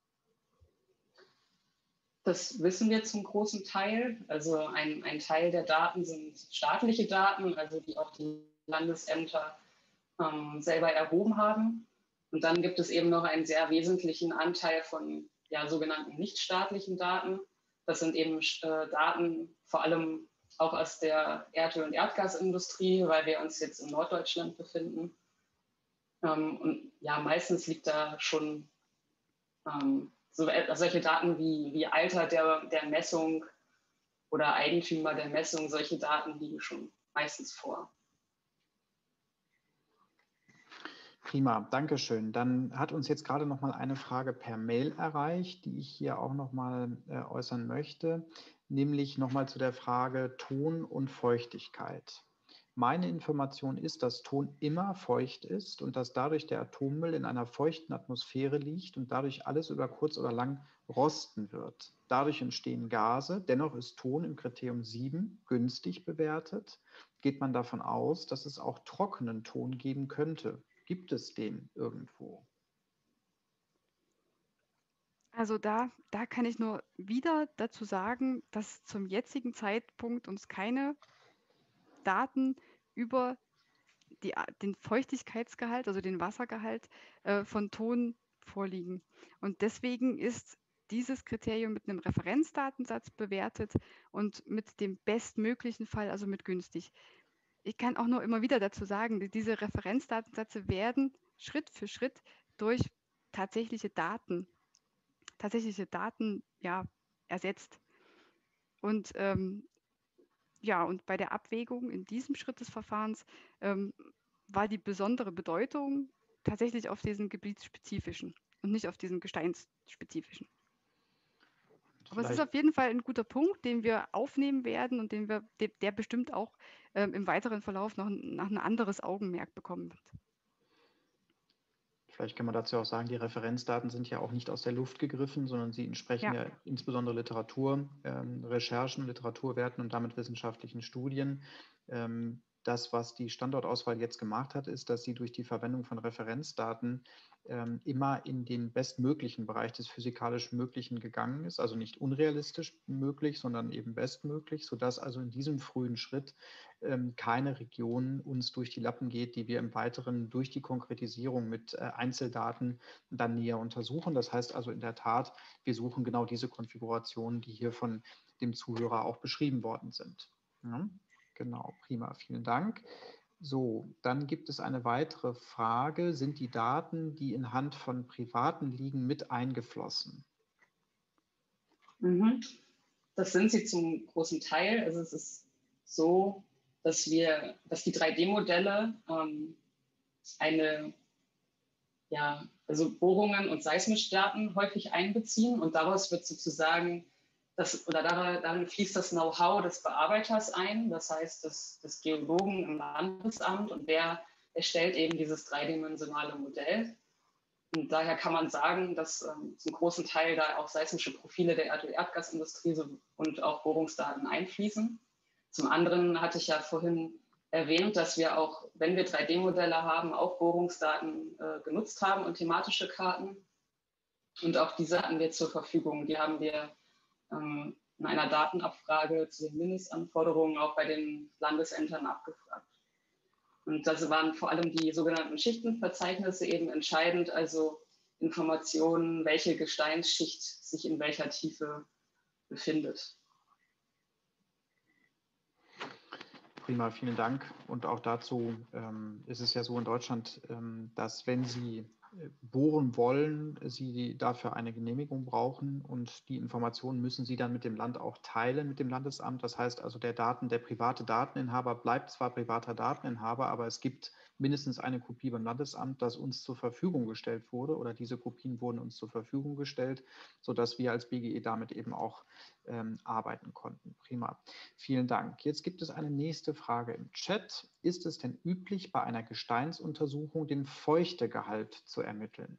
Das wissen wir zum großen Teil. Also ein, ein Teil der Daten sind staatliche Daten, also die auch die Landesämter ähm, selber erhoben haben. Und dann gibt es eben noch einen sehr wesentlichen Anteil von ja, sogenannten nichtstaatlichen Daten. Das sind eben äh, Daten vor allem auch aus der Erdöl- und Erdgasindustrie, weil wir uns jetzt in Norddeutschland befinden. Ähm, und ja, meistens liegt da schon ähm, so, solche Daten wie, wie Alter der, der Messung oder Eigentümer der Messung, solche Daten liegen schon meistens vor. Prima, danke schön. Dann hat uns jetzt gerade noch mal eine Frage per Mail erreicht, die ich hier auch noch mal äh, äußern möchte, nämlich noch mal zu der Frage Ton und Feuchtigkeit. Meine Information ist, dass Ton immer feucht ist und dass dadurch der Atommüll in einer feuchten Atmosphäre liegt und dadurch alles über kurz oder lang rosten wird. Dadurch entstehen Gase. Dennoch ist Ton im Kriterium sieben günstig bewertet. Geht man davon aus, dass es auch trockenen Ton geben könnte? Gibt es den irgendwo? Also da, da kann ich nur wieder dazu sagen, dass zum jetzigen Zeitpunkt uns keine Daten über die, den Feuchtigkeitsgehalt, also den Wassergehalt äh, von Ton vorliegen. Und deswegen ist dieses Kriterium mit einem Referenzdatensatz bewertet und mit dem bestmöglichen Fall, also mit günstig. Ich kann auch nur immer wieder dazu sagen, diese Referenzdatensätze werden Schritt für Schritt durch tatsächliche Daten, tatsächliche Daten ja, ersetzt. Und ähm, ja, und bei der Abwägung in diesem Schritt des Verfahrens ähm, war die besondere Bedeutung tatsächlich auf diesen gebietsspezifischen und nicht auf diesen gesteinsspezifischen. Aber es ist auf jeden Fall ein guter Punkt, den wir aufnehmen werden und den wir, der bestimmt auch ähm, im weiteren Verlauf noch, noch ein anderes Augenmerk bekommen wird. Vielleicht kann man dazu auch sagen, die Referenzdaten sind ja auch nicht aus der Luft gegriffen, sondern sie entsprechen ja, ja insbesondere Literatur, ähm, Recherchen, Literaturwerten und damit wissenschaftlichen Studien. Ähm, das, was die Standortauswahl jetzt gemacht hat, ist, dass sie durch die Verwendung von Referenzdaten ähm, immer in den bestmöglichen Bereich des physikalisch Möglichen gegangen ist, also nicht unrealistisch möglich, sondern eben bestmöglich, sodass also in diesem frühen Schritt ähm, keine Region uns durch die Lappen geht, die wir im Weiteren durch die Konkretisierung mit äh, Einzeldaten dann näher untersuchen. Das heißt also in der Tat, wir suchen genau diese Konfigurationen, die hier von dem Zuhörer auch beschrieben worden sind. Ja? Genau, prima, vielen Dank. So, dann gibt es eine weitere Frage. Sind die Daten, die in Hand von Privaten liegen, mit eingeflossen? Mhm. Das sind sie zum großen Teil. Also es ist so, dass wir, dass die drei D Modelle ähm, eine, ja, also Bohrungen und Seismischdaten häufig einbeziehen und daraus wird sozusagen das, oder darin fließt das Know-how des Bearbeiters ein, das heißt des, des Geologen im Landesamt und der erstellt eben dieses dreidimensionale Modell. Und daher kann man sagen, dass ähm, zum großen Teil da auch seismische Profile der Erdöl- und Erdgasindustrie so, und auch Bohrungsdaten einfließen. Zum anderen hatte ich ja vorhin erwähnt, dass wir auch, wenn wir drei D Modelle haben, auch Bohrungsdaten äh, genutzt haben und thematische Karten. Und auch diese hatten wir zur Verfügung. Die haben wir ähm, in einer Datenabfrage zu den Mindestanforderungen auch bei den Landesämtern abgefragt. Und das waren vor allem die sogenannten Schichtenverzeichnisse eben entscheidend, also Informationen, welche Gesteinsschicht sich in welcher Tiefe befindet. Prima, vielen Dank. Und auch dazu ähm, ist es ja so in Deutschland, ähm, dass wenn Sie bohren wollen, Sie dafür eine Genehmigung brauchen und die Informationen müssen Sie dann mit dem Land auch teilen, mit dem Landesamt. Das heißt also, der Daten, der private Dateninhaber bleibt zwar privater Dateninhaber, aber es gibt mindestens eine Kopie beim Landesamt, das uns zur Verfügung gestellt wurde, oder diese Kopien wurden uns zur Verfügung gestellt, sodass wir als B G E damit eben auch ähm, arbeiten konnten. Prima. Vielen Dank. Jetzt gibt es eine nächste Frage im Chat. Ist es denn üblich, bei einer Gesteinsuntersuchung den Feuchtegehalt zu ermitteln?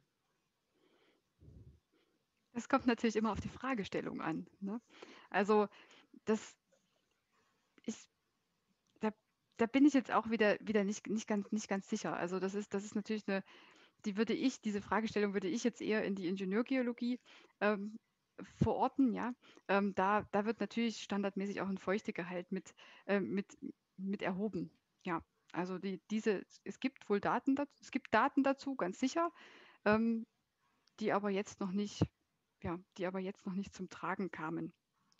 Das kommt natürlich immer auf die Fragestellung an, ne? Also das ist, da, da bin ich jetzt auch wieder, wieder nicht, nicht, ganz, nicht ganz sicher. Also das ist, das ist natürlich eine, die würde ich, diese Fragestellung würde ich jetzt eher in die Ingenieurgeologie ähm, verorten, ja. Ähm, da, da wird natürlich standardmäßig auch ein Feuchtegehalt mit, äh, mit, mit erhoben. Ja, also die, diese, es gibt wohl Daten dazu, es gibt Daten dazu, ganz sicher, ähm, die aber jetzt noch nicht, ja, die aber jetzt noch nicht zum Tragen kamen.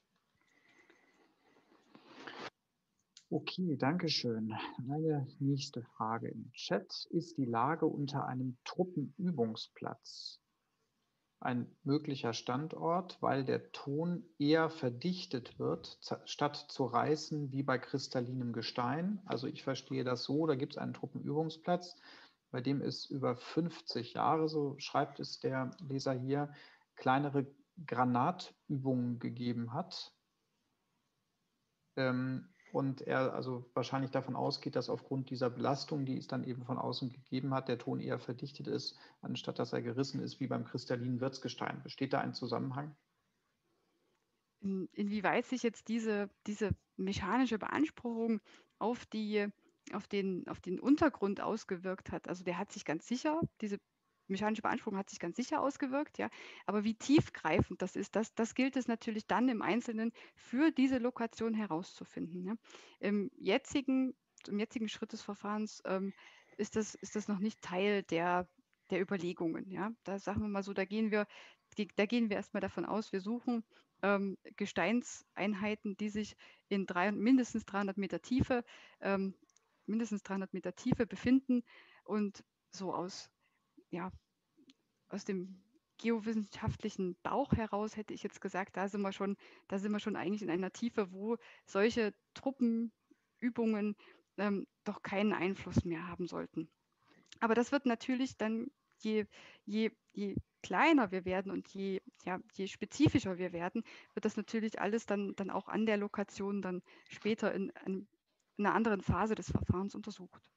Okay, danke schön. Meine nächste Frage im Chat: Ist die Lage unter einem Truppenübungsplatz ein möglicher Standort, weil der Ton eher verdichtet wird, statt zu reißen wie bei kristallinem Gestein? Also ich verstehe das so, da gibt es einen Truppenübungsplatz, bei dem es über fünfzig Jahre, so schreibt es der Leser hier, kleinere Granatübungen gegeben hat. Ähm, und er also wahrscheinlich davon ausgeht, dass aufgrund dieser Belastung, die es dann eben von außen gegeben hat, der Ton eher verdichtet ist, anstatt dass er gerissen ist wie beim kristallinen Wirtsgestein. Besteht da ein Zusammenhang? In, inwieweit sich jetzt diese, diese mechanische Beanspruchung auf, die, auf, den, auf den Untergrund ausgewirkt hat, also der hat sich ganz sicher, diese mechanische Beanspruchung hat sich ganz sicher ausgewirkt, ja. Aber wie tiefgreifend das ist, das, das gilt es natürlich dann im Einzelnen für diese Lokation herauszufinden. Ja. Im jetzigen, im jetzigen Schritt des Verfahrens ähm, ist, das, ist das noch nicht Teil der, der Überlegungen. Ja. Da sagen wir mal so, da gehen wir, da gehen wir erstmal davon aus, wir suchen ähm, Gesteinseinheiten, die sich in drei, mindestens dreihundert Meter Tiefe, ähm, mindestens dreihundert Meter Tiefe befinden und so aus ja, aus dem geowissenschaftlichen Bauch heraus hätte ich jetzt gesagt, da sind wir schon, da sind wir schon eigentlich in einer Tiefe, wo solche Truppenübungen ähm, doch keinen Einfluss mehr haben sollten. Aber das wird natürlich dann, je, je, je kleiner wir werden und je, ja, je spezifischer wir werden, wird das natürlich alles dann, dann auch an der Lokation dann später in, in einer anderen Phase des Verfahrens untersucht.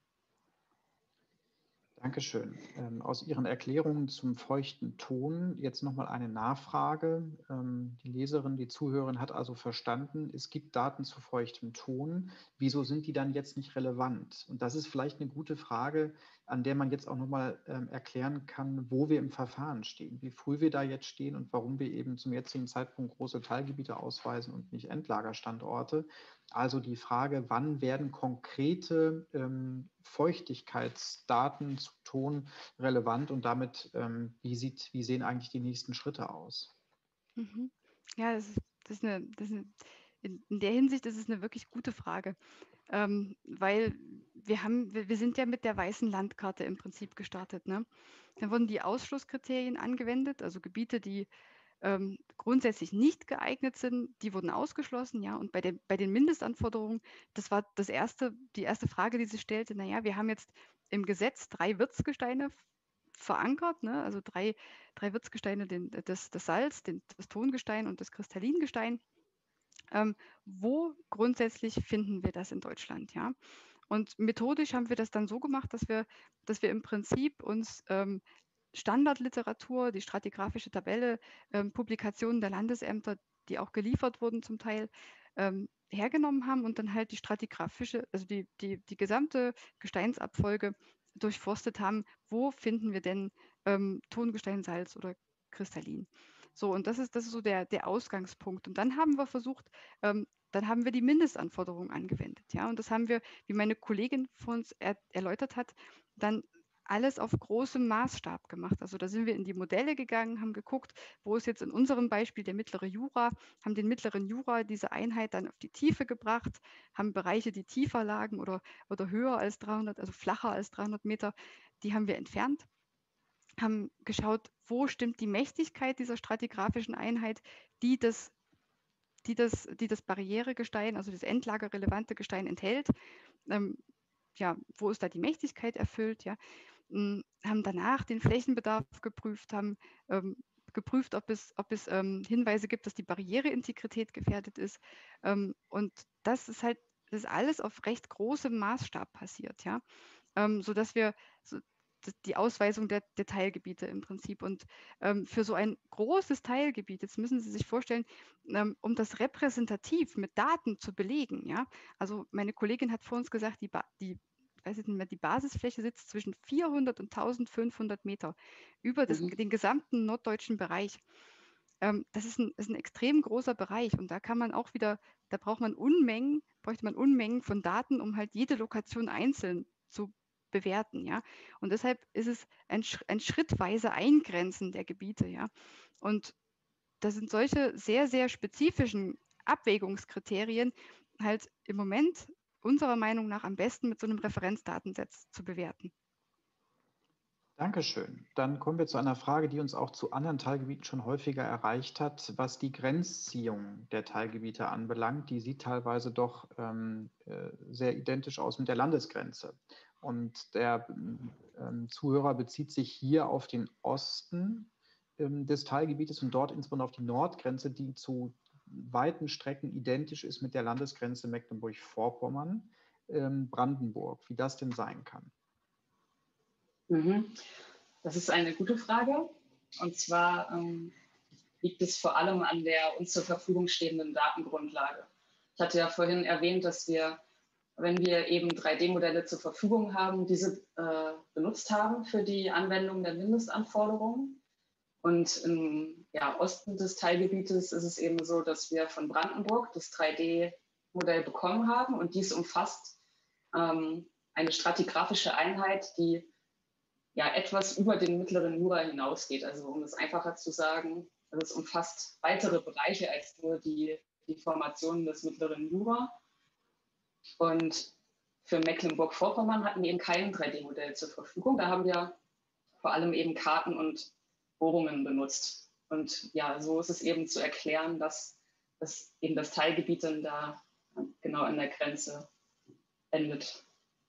Dankeschön. Ähm, aus Ihren Erklärungen zum feuchten Ton jetzt nochmal eine Nachfrage. Ähm, die Leserin, die Zuhörerin hat also verstanden, es gibt Daten zu feuchtem Ton. Wieso sind die dann jetzt nicht relevant? Und das ist vielleicht eine gute Frage, an der man jetzt auch nochmal ähm, erklären kann, wo wir im Verfahren stehen, wie früh wir da jetzt stehen und warum wir eben zum jetzigen Zeitpunkt große Teilgebiete ausweisen und nicht Endlagerstandorte. Also die Frage, wann werden konkrete ähm, Feuchtigkeitsdaten zu Ton relevant und damit, ähm, wie, sieht, wie sehen eigentlich die nächsten Schritte aus? Mhm. Ja, das ist, das ist eine, das ist eine, in, in der Hinsicht ist es eine wirklich gute Frage, ähm, weil wir haben, wir, wir sind ja mit der weißen Landkarte im Prinzip gestartet, ne? Dann wurden die Ausschlusskriterien angewendet, also Gebiete, die ähm, grundsätzlich nicht geeignet sind, die wurden ausgeschlossen, ja. Und bei, den bei den Mindestanforderungen, das war das erste, die erste Frage, die sich stellte, naja, wir haben jetzt im Gesetz drei Wirtsgesteine verankert, ne? Also drei, drei Wirtsgesteine, den, das, das Salz, den, das Tongestein und das Kristallingestein. Ähm, wo grundsätzlich finden wir das in Deutschland, ja? Und methodisch haben wir das dann so gemacht, dass wir, dass wir im Prinzip uns ähm, Standardliteratur, die stratigraphische Tabelle, ähm, Publikationen der Landesämter, die auch geliefert wurden zum Teil, ähm, hergenommen haben und dann halt die stratigraphische, also die, die, die gesamte Gesteinsabfolge durchforstet haben, wo finden wir denn ähm, Tongestein, Salz oder Kristallin. So, und das ist, das ist so der, der Ausgangspunkt. Und dann haben wir versucht, ähm, dann haben wir die Mindestanforderungen angewendet. Ja? Und das haben wir, wie meine Kollegin vor uns er, erläutert hat, dann alles auf großem Maßstab gemacht. Also da sind wir in die Modelle gegangen, haben geguckt, wo ist jetzt in unserem Beispiel der mittlere Jura, haben den mittleren Jura, diese Einheit dann auf die Tiefe gebracht, haben Bereiche, die tiefer lagen oder, oder höher als dreihundert, also flacher als dreihundert Meter, die haben wir entfernt haben geschaut, wo stimmt die Mächtigkeit dieser stratigraphischen Einheit, die das, die das, die das Barrieregestein, also das endlagerrelevante Gestein enthält. Ähm, ja, wo ist da die Mächtigkeit erfüllt? Ja? Ähm, haben danach den Flächenbedarf geprüft, haben ähm, geprüft, ob es, ob es ähm, Hinweise gibt, dass die Barriereintegrität gefährdet ist. Ähm, und das ist halt, das ist alles auf recht großem Maßstab passiert, ja, ähm, sodass wir so, die Ausweisung der, der Teilgebiete im Prinzip. Und ähm, für so ein großes Teilgebiet, jetzt müssen Sie sich vorstellen, ähm, um das repräsentativ mit Daten zu belegen, ja, also meine Kollegin hat vor uns gesagt, die, ba die ich weiß jetzt nicht mehr, die Basisfläche sitzt zwischen vierhundert und eintausendfünfhundert Meter über das, Mhm. den gesamten norddeutschen Bereich. Ähm, das ist ein, ist ein extrem großer Bereich und da kann man auch wieder, da braucht man Unmengen, bräuchte man Unmengen von Daten, um halt jede Lokation einzeln zu bewerten, ja. Und deshalb ist es ein, ein schrittweise Eingrenzen der Gebiete, ja. Und da sind solche sehr, sehr spezifischen Abwägungskriterien halt im Moment unserer Meinung nach am besten mit so einem Referenzdatensatz zu bewerten. Dankeschön. Dann kommen wir zu einer Frage, die uns auch zu anderen Teilgebieten schon häufiger erreicht hat, was die Grenzziehung der Teilgebiete anbelangt. Die sieht teilweise doch ähm, äh, sehr identisch aus mit der Landesgrenze. Und der ähm, Zuhörer bezieht sich hier auf den Osten ähm, des Teilgebietes und dort insbesondere auf die Nordgrenze, die zu weiten Strecken identisch ist mit der Landesgrenze Mecklenburg-Vorpommern, ähm, Brandenburg, wie das denn sein kann. Mhm. Das ist eine gute Frage. Und zwar ähm, liegt es vor allem an der uns zur Verfügung stehenden Datengrundlage. Ich hatte ja vorhin erwähnt, dass wir, wenn wir eben drei D Modelle zur Verfügung haben, diese äh, benutzt haben für die Anwendung der Mindestanforderungen. Und im ja, Osten des Teilgebietes ist es eben so, dass wir von Brandenburg das drei D Modell bekommen haben. Und dies umfasst ähm, eine stratigraphische Einheit, die ja etwas über den mittleren Jura hinausgeht. Also um es einfacher zu sagen, also es umfasst weitere Bereiche als nur die, die Formationen des mittleren Jura. Und für Mecklenburg-Vorpommern hatten wir eben kein drei D Modell zur Verfügung. Da haben wir vor allem eben Karten und Bohrungen benutzt. Und ja, so ist es eben zu erklären, dass, dass eben das Teilgebiet dann da genau an der Grenze endet.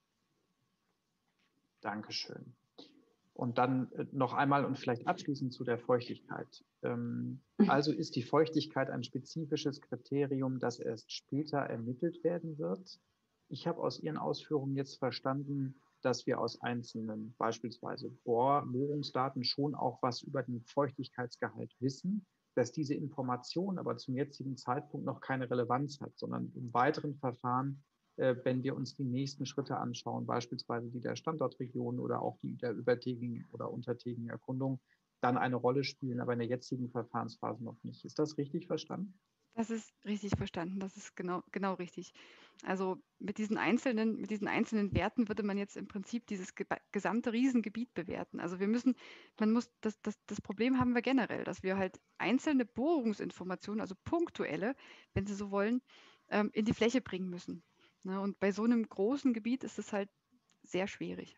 Dankeschön. Und dann noch einmal und vielleicht abschließend zu der Feuchtigkeit. Also ist die Feuchtigkeit ein spezifisches Kriterium, das erst später ermittelt werden wird? Ich habe aus Ihren Ausführungen jetzt verstanden, dass wir aus einzelnen, beispielsweise Bohr-, Bohrungsdaten schon auch was über den Feuchtigkeitsgehalt wissen, dass diese Information aber zum jetzigen Zeitpunkt noch keine Relevanz hat, sondern im weiteren Verfahren, wenn wir uns die nächsten Schritte anschauen, beispielsweise die der Standortregion oder auch die der übertägigen oder untertägigen Erkundung, dann eine Rolle spielen, aber in der jetzigen Verfahrensphase noch nicht. Ist das richtig verstanden? Das ist richtig verstanden, das ist genau, genau richtig. Also mit diesen einzelnen, mit diesen einzelnen Werten würde man jetzt im Prinzip dieses ge gesamte Riesengebiet bewerten. Also wir müssen, man muss, das, das, das Problem haben wir generell, dass wir halt einzelne Bohrungsinformationen, also punktuelle, wenn Sie so wollen, ähm, in die Fläche bringen müssen. Ne? Und bei so einem großen Gebiet ist es halt sehr schwierig.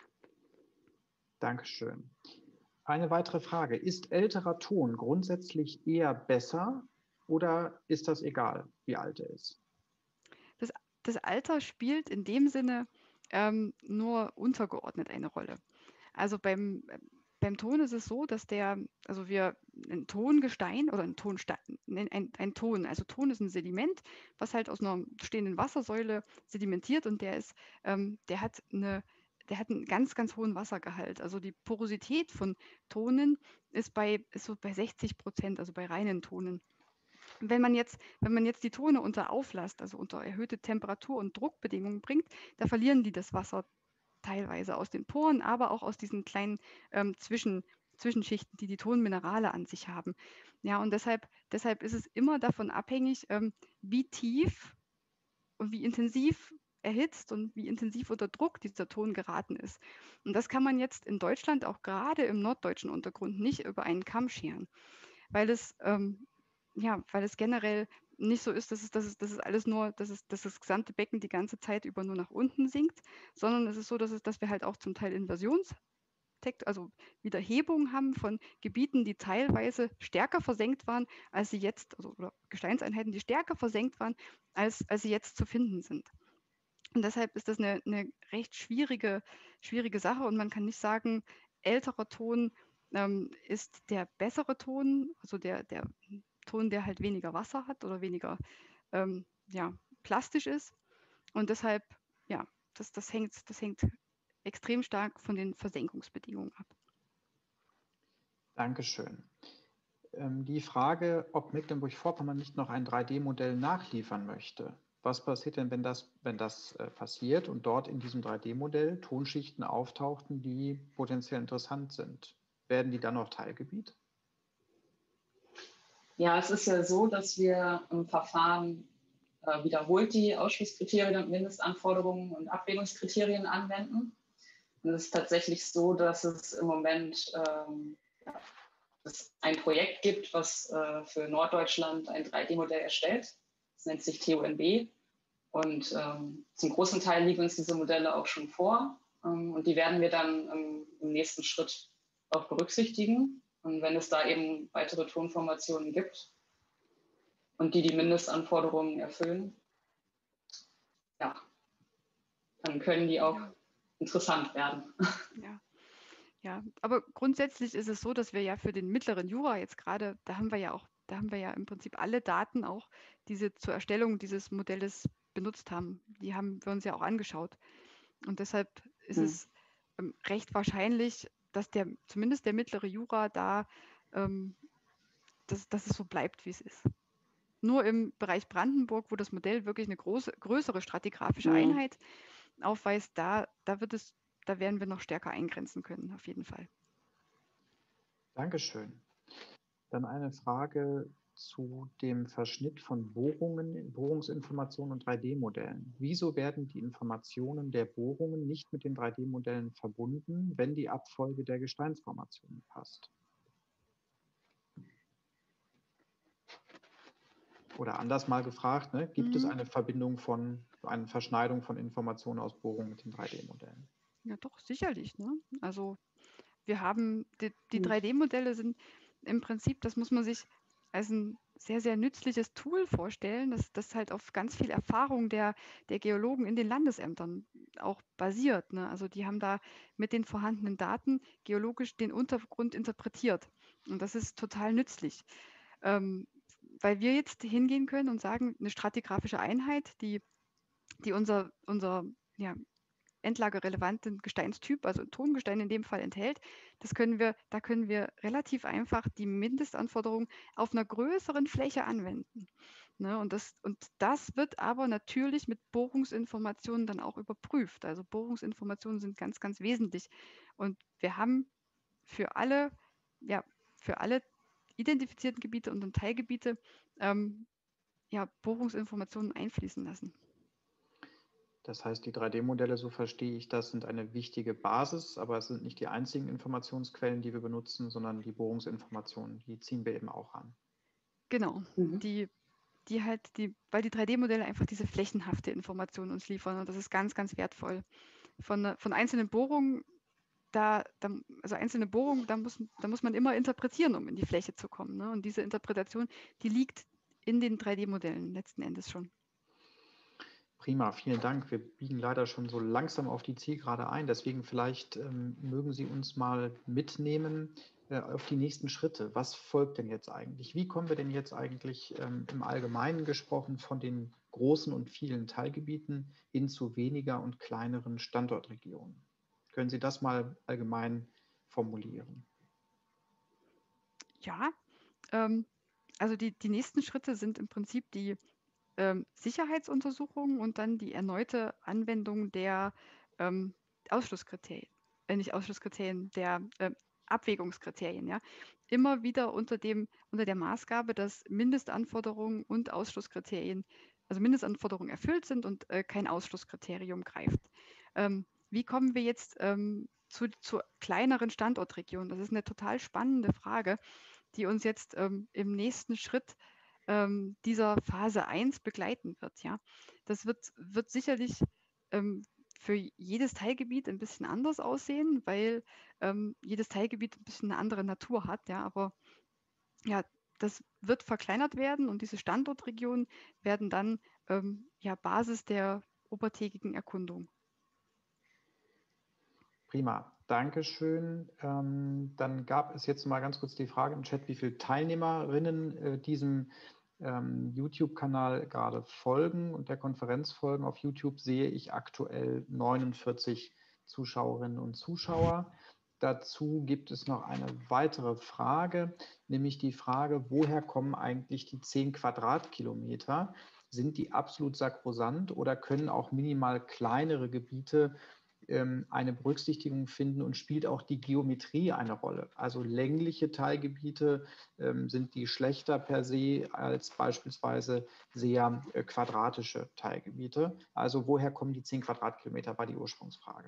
Dankeschön. Eine weitere Frage. Ist älterer Ton grundsätzlich eher besser oder ist das egal, wie alt er ist? Das, das Alter spielt in dem Sinne ähm, nur untergeordnet eine Rolle. Also beim, beim Ton ist es so, dass der, also wir ein Tongestein oder ein Tonstein, ein, ein Ton, also Ton ist ein Sediment, was halt aus einer stehenden Wassersäule sedimentiert und der ist, ähm, der hat eine der hat einen ganz, ganz hohen Wassergehalt. Also die Porosität von Tonen ist bei, ist so bei sechzig Prozent, also bei reinen Tonen. Wenn man jetzt, wenn man jetzt die Tone unter Auflast, also unter erhöhte Temperatur- und Druckbedingungen bringt, da verlieren die das Wasser teilweise aus den Poren, aber auch aus diesen kleinen ähm, Zwischen, Zwischenschichten, die die Tonminerale an sich haben. Ja, und deshalb, deshalb ist es immer davon abhängig, ähm, wie tief und wie intensiv erhitzt und wie intensiv unter Druck dieser Ton geraten ist. Und das kann man jetzt in Deutschland auch gerade im norddeutschen Untergrund nicht über einen Kamm scheren, weil es, ähm, ja, weil es generell nicht so ist, dass es, dass es, dass es alles nur, dass, es, dass das gesamte Becken die ganze Zeit über nur nach unten sinkt, sondern es ist so, dass, es, dass wir halt auch zum Teil Inversions Tekt, also wieder Hebung haben von Gebieten, die teilweise stärker versenkt waren, als sie jetzt, also oder Gesteinseinheiten, die stärker versenkt waren, als, als sie jetzt zu finden sind. Und deshalb ist das eine, eine recht schwierige, schwierige Sache und man kann nicht sagen, älterer Ton ähm, ist der bessere Ton, also der, der Ton, der halt weniger Wasser hat oder weniger ähm, ja, plastisch ist. Und deshalb, ja, das, das, hängt, das hängt extrem stark von den Versenkungsbedingungen ab. Dankeschön. Ähm, die Frage, ob Mecklenburg-Vorpommern nicht noch ein drei D Modell nachliefern möchte. Was passiert denn, wenn das, wenn das äh, passiert und dort in diesem drei D Modell Tonschichten auftauchten, die potenziell interessant sind? Werden die dann noch Teilgebiet? Ja, es ist ja so, dass wir im Verfahren äh, wiederholt die Ausschlusskriterien und Mindestanforderungen und Abwägungskriterien anwenden. Und es ist tatsächlich so, dass es im Moment ähm, ja, es ein Projekt gibt, was äh, für Norddeutschland ein drei D Modell erstellt. Das nennt sich T O N B. Und ähm, zum großen Teil liegen uns diese Modelle auch schon vor. Ähm, und die werden wir dann ähm, im nächsten Schritt auch berücksichtigen. Und wenn es da eben weitere Tonformationen gibt und die die Mindestanforderungen erfüllen, ja, dann können die auch Ja. interessant werden. Ja. Ja, aber grundsätzlich ist es so, dass wir ja für den mittleren Jura jetzt gerade, da haben wir ja auch, da haben wir ja im Prinzip alle Daten auch, die sie zur Erstellung dieses Modells benutzt haben. Die haben wir uns ja auch angeschaut. Und deshalb ist Hm. es ähm, recht wahrscheinlich, dass der, zumindest der mittlere Jura da, ähm, dass, dass es so bleibt, wie es ist. Nur im Bereich Brandenburg, wo das Modell wirklich eine große, größere stratigraphische Hm. Einheit aufweist, da, da wird es, da werden wir noch stärker eingrenzen können, auf jeden Fall. Dankeschön. Dann eine Frage zu dem Verschnitt von Bohrungen, Bohrungsinformationen und drei D Modellen. Wieso werden die Informationen der Bohrungen nicht mit den drei D Modellen verbunden, wenn die Abfolge der Gesteinsformationen passt? Oder anders mal gefragt, ne, gibt Mhm. es eine Verbindung von, eine Verschneidung von Informationen aus Bohrungen mit den drei D Modellen? Ja, doch, sicherlich. Ne? Also wir haben, die, die Hm. drei D Modelle sind im Prinzip, das muss man sich als ein sehr, sehr nützliches Tool vorstellen, das, das halt auf ganz viel Erfahrung der, der Geologen in den Landesämtern auch basiert. Ne? Also die haben da mit den vorhandenen Daten geologisch den Untergrund interpretiert. Und das ist total nützlich. Ähm, weil wir jetzt hingehen können und sagen, eine stratigraphische Einheit, die, die unser, unser ja, endlagerrelevanten Gesteinstyp, also Tongestein in dem Fall enthält, das können wir, da können wir relativ einfach die Mindestanforderungen auf einer größeren Fläche anwenden. Ne, und, das, und das wird aber natürlich mit Bohrungsinformationen dann auch überprüft. Also Bohrungsinformationen sind ganz, ganz wesentlich. Und wir haben für alle, ja, für alle identifizierten Gebiete und Teilgebiete ähm, ja, Bohrungsinformationen einfließen lassen. Das heißt, die drei D Modelle, so verstehe ich das, sind eine wichtige Basis, aber es sind nicht die einzigen Informationsquellen, die wir benutzen, sondern die Bohrungsinformationen, die ziehen wir eben auch an. Genau, Mhm. die, die halt, die, weil die drei D Modelle einfach diese flächenhafte Information uns liefern und das ist ganz, ganz wertvoll. Von, von einzelnen Bohrungen, da, da, also einzelne Bohrungen, da muss, da muss man immer interpretieren, um in die Fläche zu kommen. Ne? Und diese Interpretation, die liegt in den drei D Modellen letzten Endes schon. Prima, vielen Dank. Wir biegen leider schon so langsam auf die Zielgerade ein. Deswegen vielleicht ähm, mögen Sie uns mal mitnehmen äh, auf die nächsten Schritte. Was folgt denn jetzt eigentlich? Wie kommen wir denn jetzt eigentlich ähm, im Allgemeinen gesprochen von den großen und vielen Teilgebieten hin zu weniger und kleineren Standortregionen? Können Sie das mal allgemein formulieren? Ja, ähm, also die, die nächsten Schritte sind im Prinzip die ähm, Sicherheitsuntersuchung und dann die erneute Anwendung der ähm, Ausschlusskriterien, äh, nicht Ausschlusskriterien, der äh, Abwägungskriterien, ja. Immer wieder unter dem, unter der Maßgabe, dass Mindestanforderungen und Ausschlusskriterien, also Mindestanforderungen erfüllt sind und äh, kein Ausschlusskriterium greift. Ähm, wie kommen wir jetzt ähm, zu, zu kleineren Standortregionen? Das ist eine total spannende Frage, die uns jetzt ähm, im nächsten Schritt ähm, dieser Phase eins begleiten wird. Ja? Das wird, wird sicherlich ähm, für jedes Teilgebiet ein bisschen anders aussehen, weil ähm, jedes Teilgebiet ein bisschen eine andere Natur hat. Ja, aber ja, das wird verkleinert werden und diese Standortregionen werden dann ähm, ja, Basis der obertägigen Erkundung. Prima, Dankeschön. Ähm, dann gab es jetzt mal ganz kurz die Frage im Chat, wie viele Teilnehmerinnen äh, diesem ähm, YouTube-Kanal gerade folgen und der Konferenz folgen. Auf YouTube sehe ich aktuell neunundvierzig Zuschauerinnen und Zuschauer. Dazu gibt es noch eine weitere Frage, nämlich die Frage, woher kommen eigentlich die zehn Quadratkilometer? Sind die absolut sakrosant oder können auch minimal kleinere Gebiete ähm, eine Berücksichtigung finden und spielt auch die Geometrie eine Rolle? Also längliche Teilgebiete ähm, sind die schlechter per se als beispielsweise sehr äh, quadratische Teilgebiete. Also woher kommen die zehn Quadratkilometer, war die Ursprungsfrage.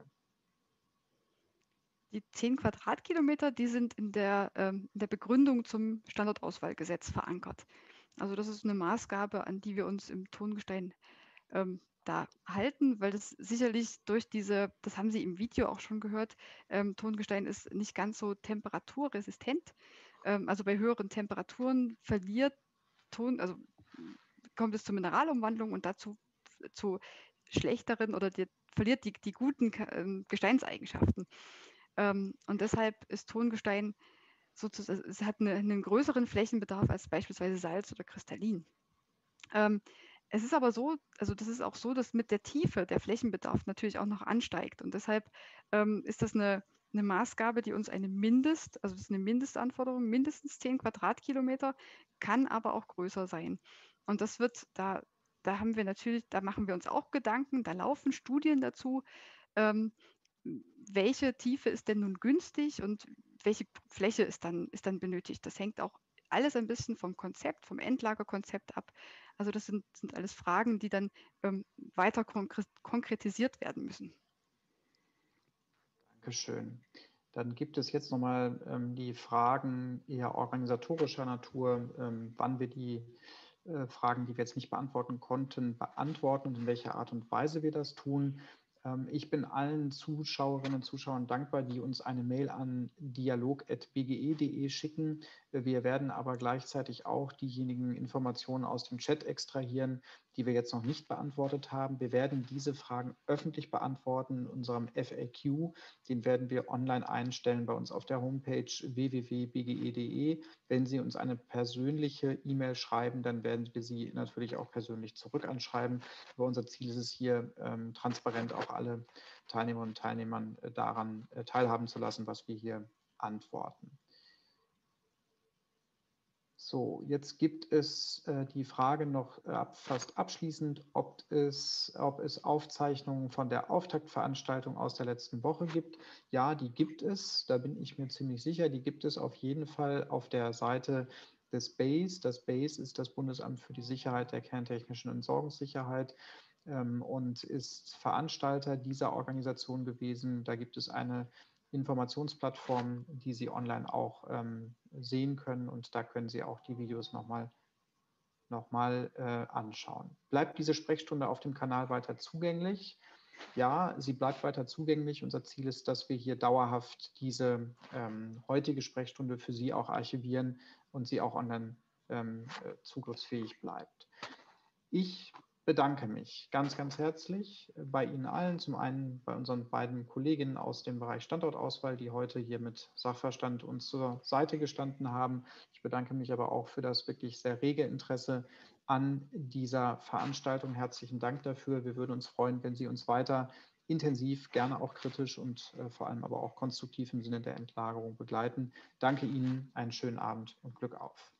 Die zehn Quadratkilometer, die sind in der, ähm, in der Begründung zum Standortauswahlgesetz verankert. Also das ist eine Maßgabe, an die wir uns im Tongestein ähm, da halten, weil das sicherlich durch diese, das haben Sie im Video auch schon gehört, ähm, Tongestein ist nicht ganz so temperaturresistent. Ähm, also bei höheren Temperaturen verliert Ton, also kommt es zur Mineralumwandlung und dazu zu schlechteren oder die, verliert die, die guten ähm, Gesteinseigenschaften. Ähm, und deshalb ist Tongestein sozusagen, es hat eine, einen größeren Flächenbedarf als beispielsweise Salz oder Kristallin. Ähm, es ist aber so, also das ist auch so, dass mit der Tiefe der Flächenbedarf natürlich auch noch ansteigt. Und deshalb ähm, ist das eine, eine Maßgabe, die uns eine Mindest, also das ist eine Mindestanforderung, mindestens zehn Quadratkilometer, kann aber auch größer sein. Und das wird, da, da haben wir natürlich, da machen wir uns auch Gedanken, da laufen Studien dazu, ähm, welche Tiefe ist denn nun günstig und welche Fläche ist dann, ist dann benötigt. Das hängt auch alles ein bisschen vom Konzept, vom Endlagerkonzept ab. Also das sind, sind alles Fragen, die dann ähm, weiter konkre konkretisiert werden müssen. Dankeschön. Dann gibt es jetzt nochmal ähm, die Fragen eher organisatorischer Natur, ähm, wann wir die äh, Fragen, die wir jetzt nicht beantworten konnten, beantworten und in welcher Art und Weise wir das tun. Ähm, ich bin allen Zuschauerinnen und Zuschauern dankbar, die uns eine Mail an dialog at b g e punkt de schicken. Wir werden aber gleichzeitig auch diejenigen Informationen aus dem Chat extrahieren, die wir jetzt noch nicht beantwortet haben. Wir werden diese Fragen öffentlich beantworten in unserem F A Q. Den werden wir online einstellen bei uns auf der Homepage w w w punkt b g e punkt de. Wenn Sie uns eine persönliche E-Mail schreiben, dann werden wir Sie natürlich auch persönlich zurück anschreiben. Aber unser Ziel ist es hier, ähm, transparent auch alle Teilnehmerinnen und Teilnehmern äh, daran äh, teilhaben zu lassen, was wir hier antworten. So, jetzt gibt es äh, die Frage noch äh, fast abschließend, ob es, ob es Aufzeichnungen von der Auftaktveranstaltung aus der letzten Woche gibt. Ja, die gibt es, da bin ich mir ziemlich sicher. Die gibt es auf jeden Fall auf der Seite des B A S E. Das B A S E ist das Bundesamt für die Sicherheit der kerntechnischen Entsorgungssicherheit ähm, und ist Veranstalter dieser Organisation gewesen. Da gibt es eine Informationsplattform, die Sie online auch ähm, sehen können und da können Sie auch die Videos nochmal noch mal, äh, anschauen. Bleibt diese Sprechstunde auf dem Kanal weiter zugänglich? Ja, sie bleibt weiter zugänglich. Unser Ziel ist, dass wir hier dauerhaft diese ähm, heutige Sprechstunde für Sie auch archivieren und sie auch online ähm, zugriffsfähig bleibt. Ich bedanke mich ganz, ganz herzlich bei Ihnen allen. Zum einen bei unseren beiden Kolleginnen aus dem Bereich Standortauswahl, die heute hier mit Sachverstand uns zur Seite gestanden haben. Ich bedanke mich aber auch für das wirklich sehr rege Interesse an dieser Veranstaltung. Herzlichen Dank dafür. Wir würden uns freuen, wenn Sie uns weiter intensiv, gerne auch kritisch und äh, vor allem aber auch konstruktiv im Sinne der Entlagerung begleiten. Danke Ihnen, einen schönen Abend und Glück auf.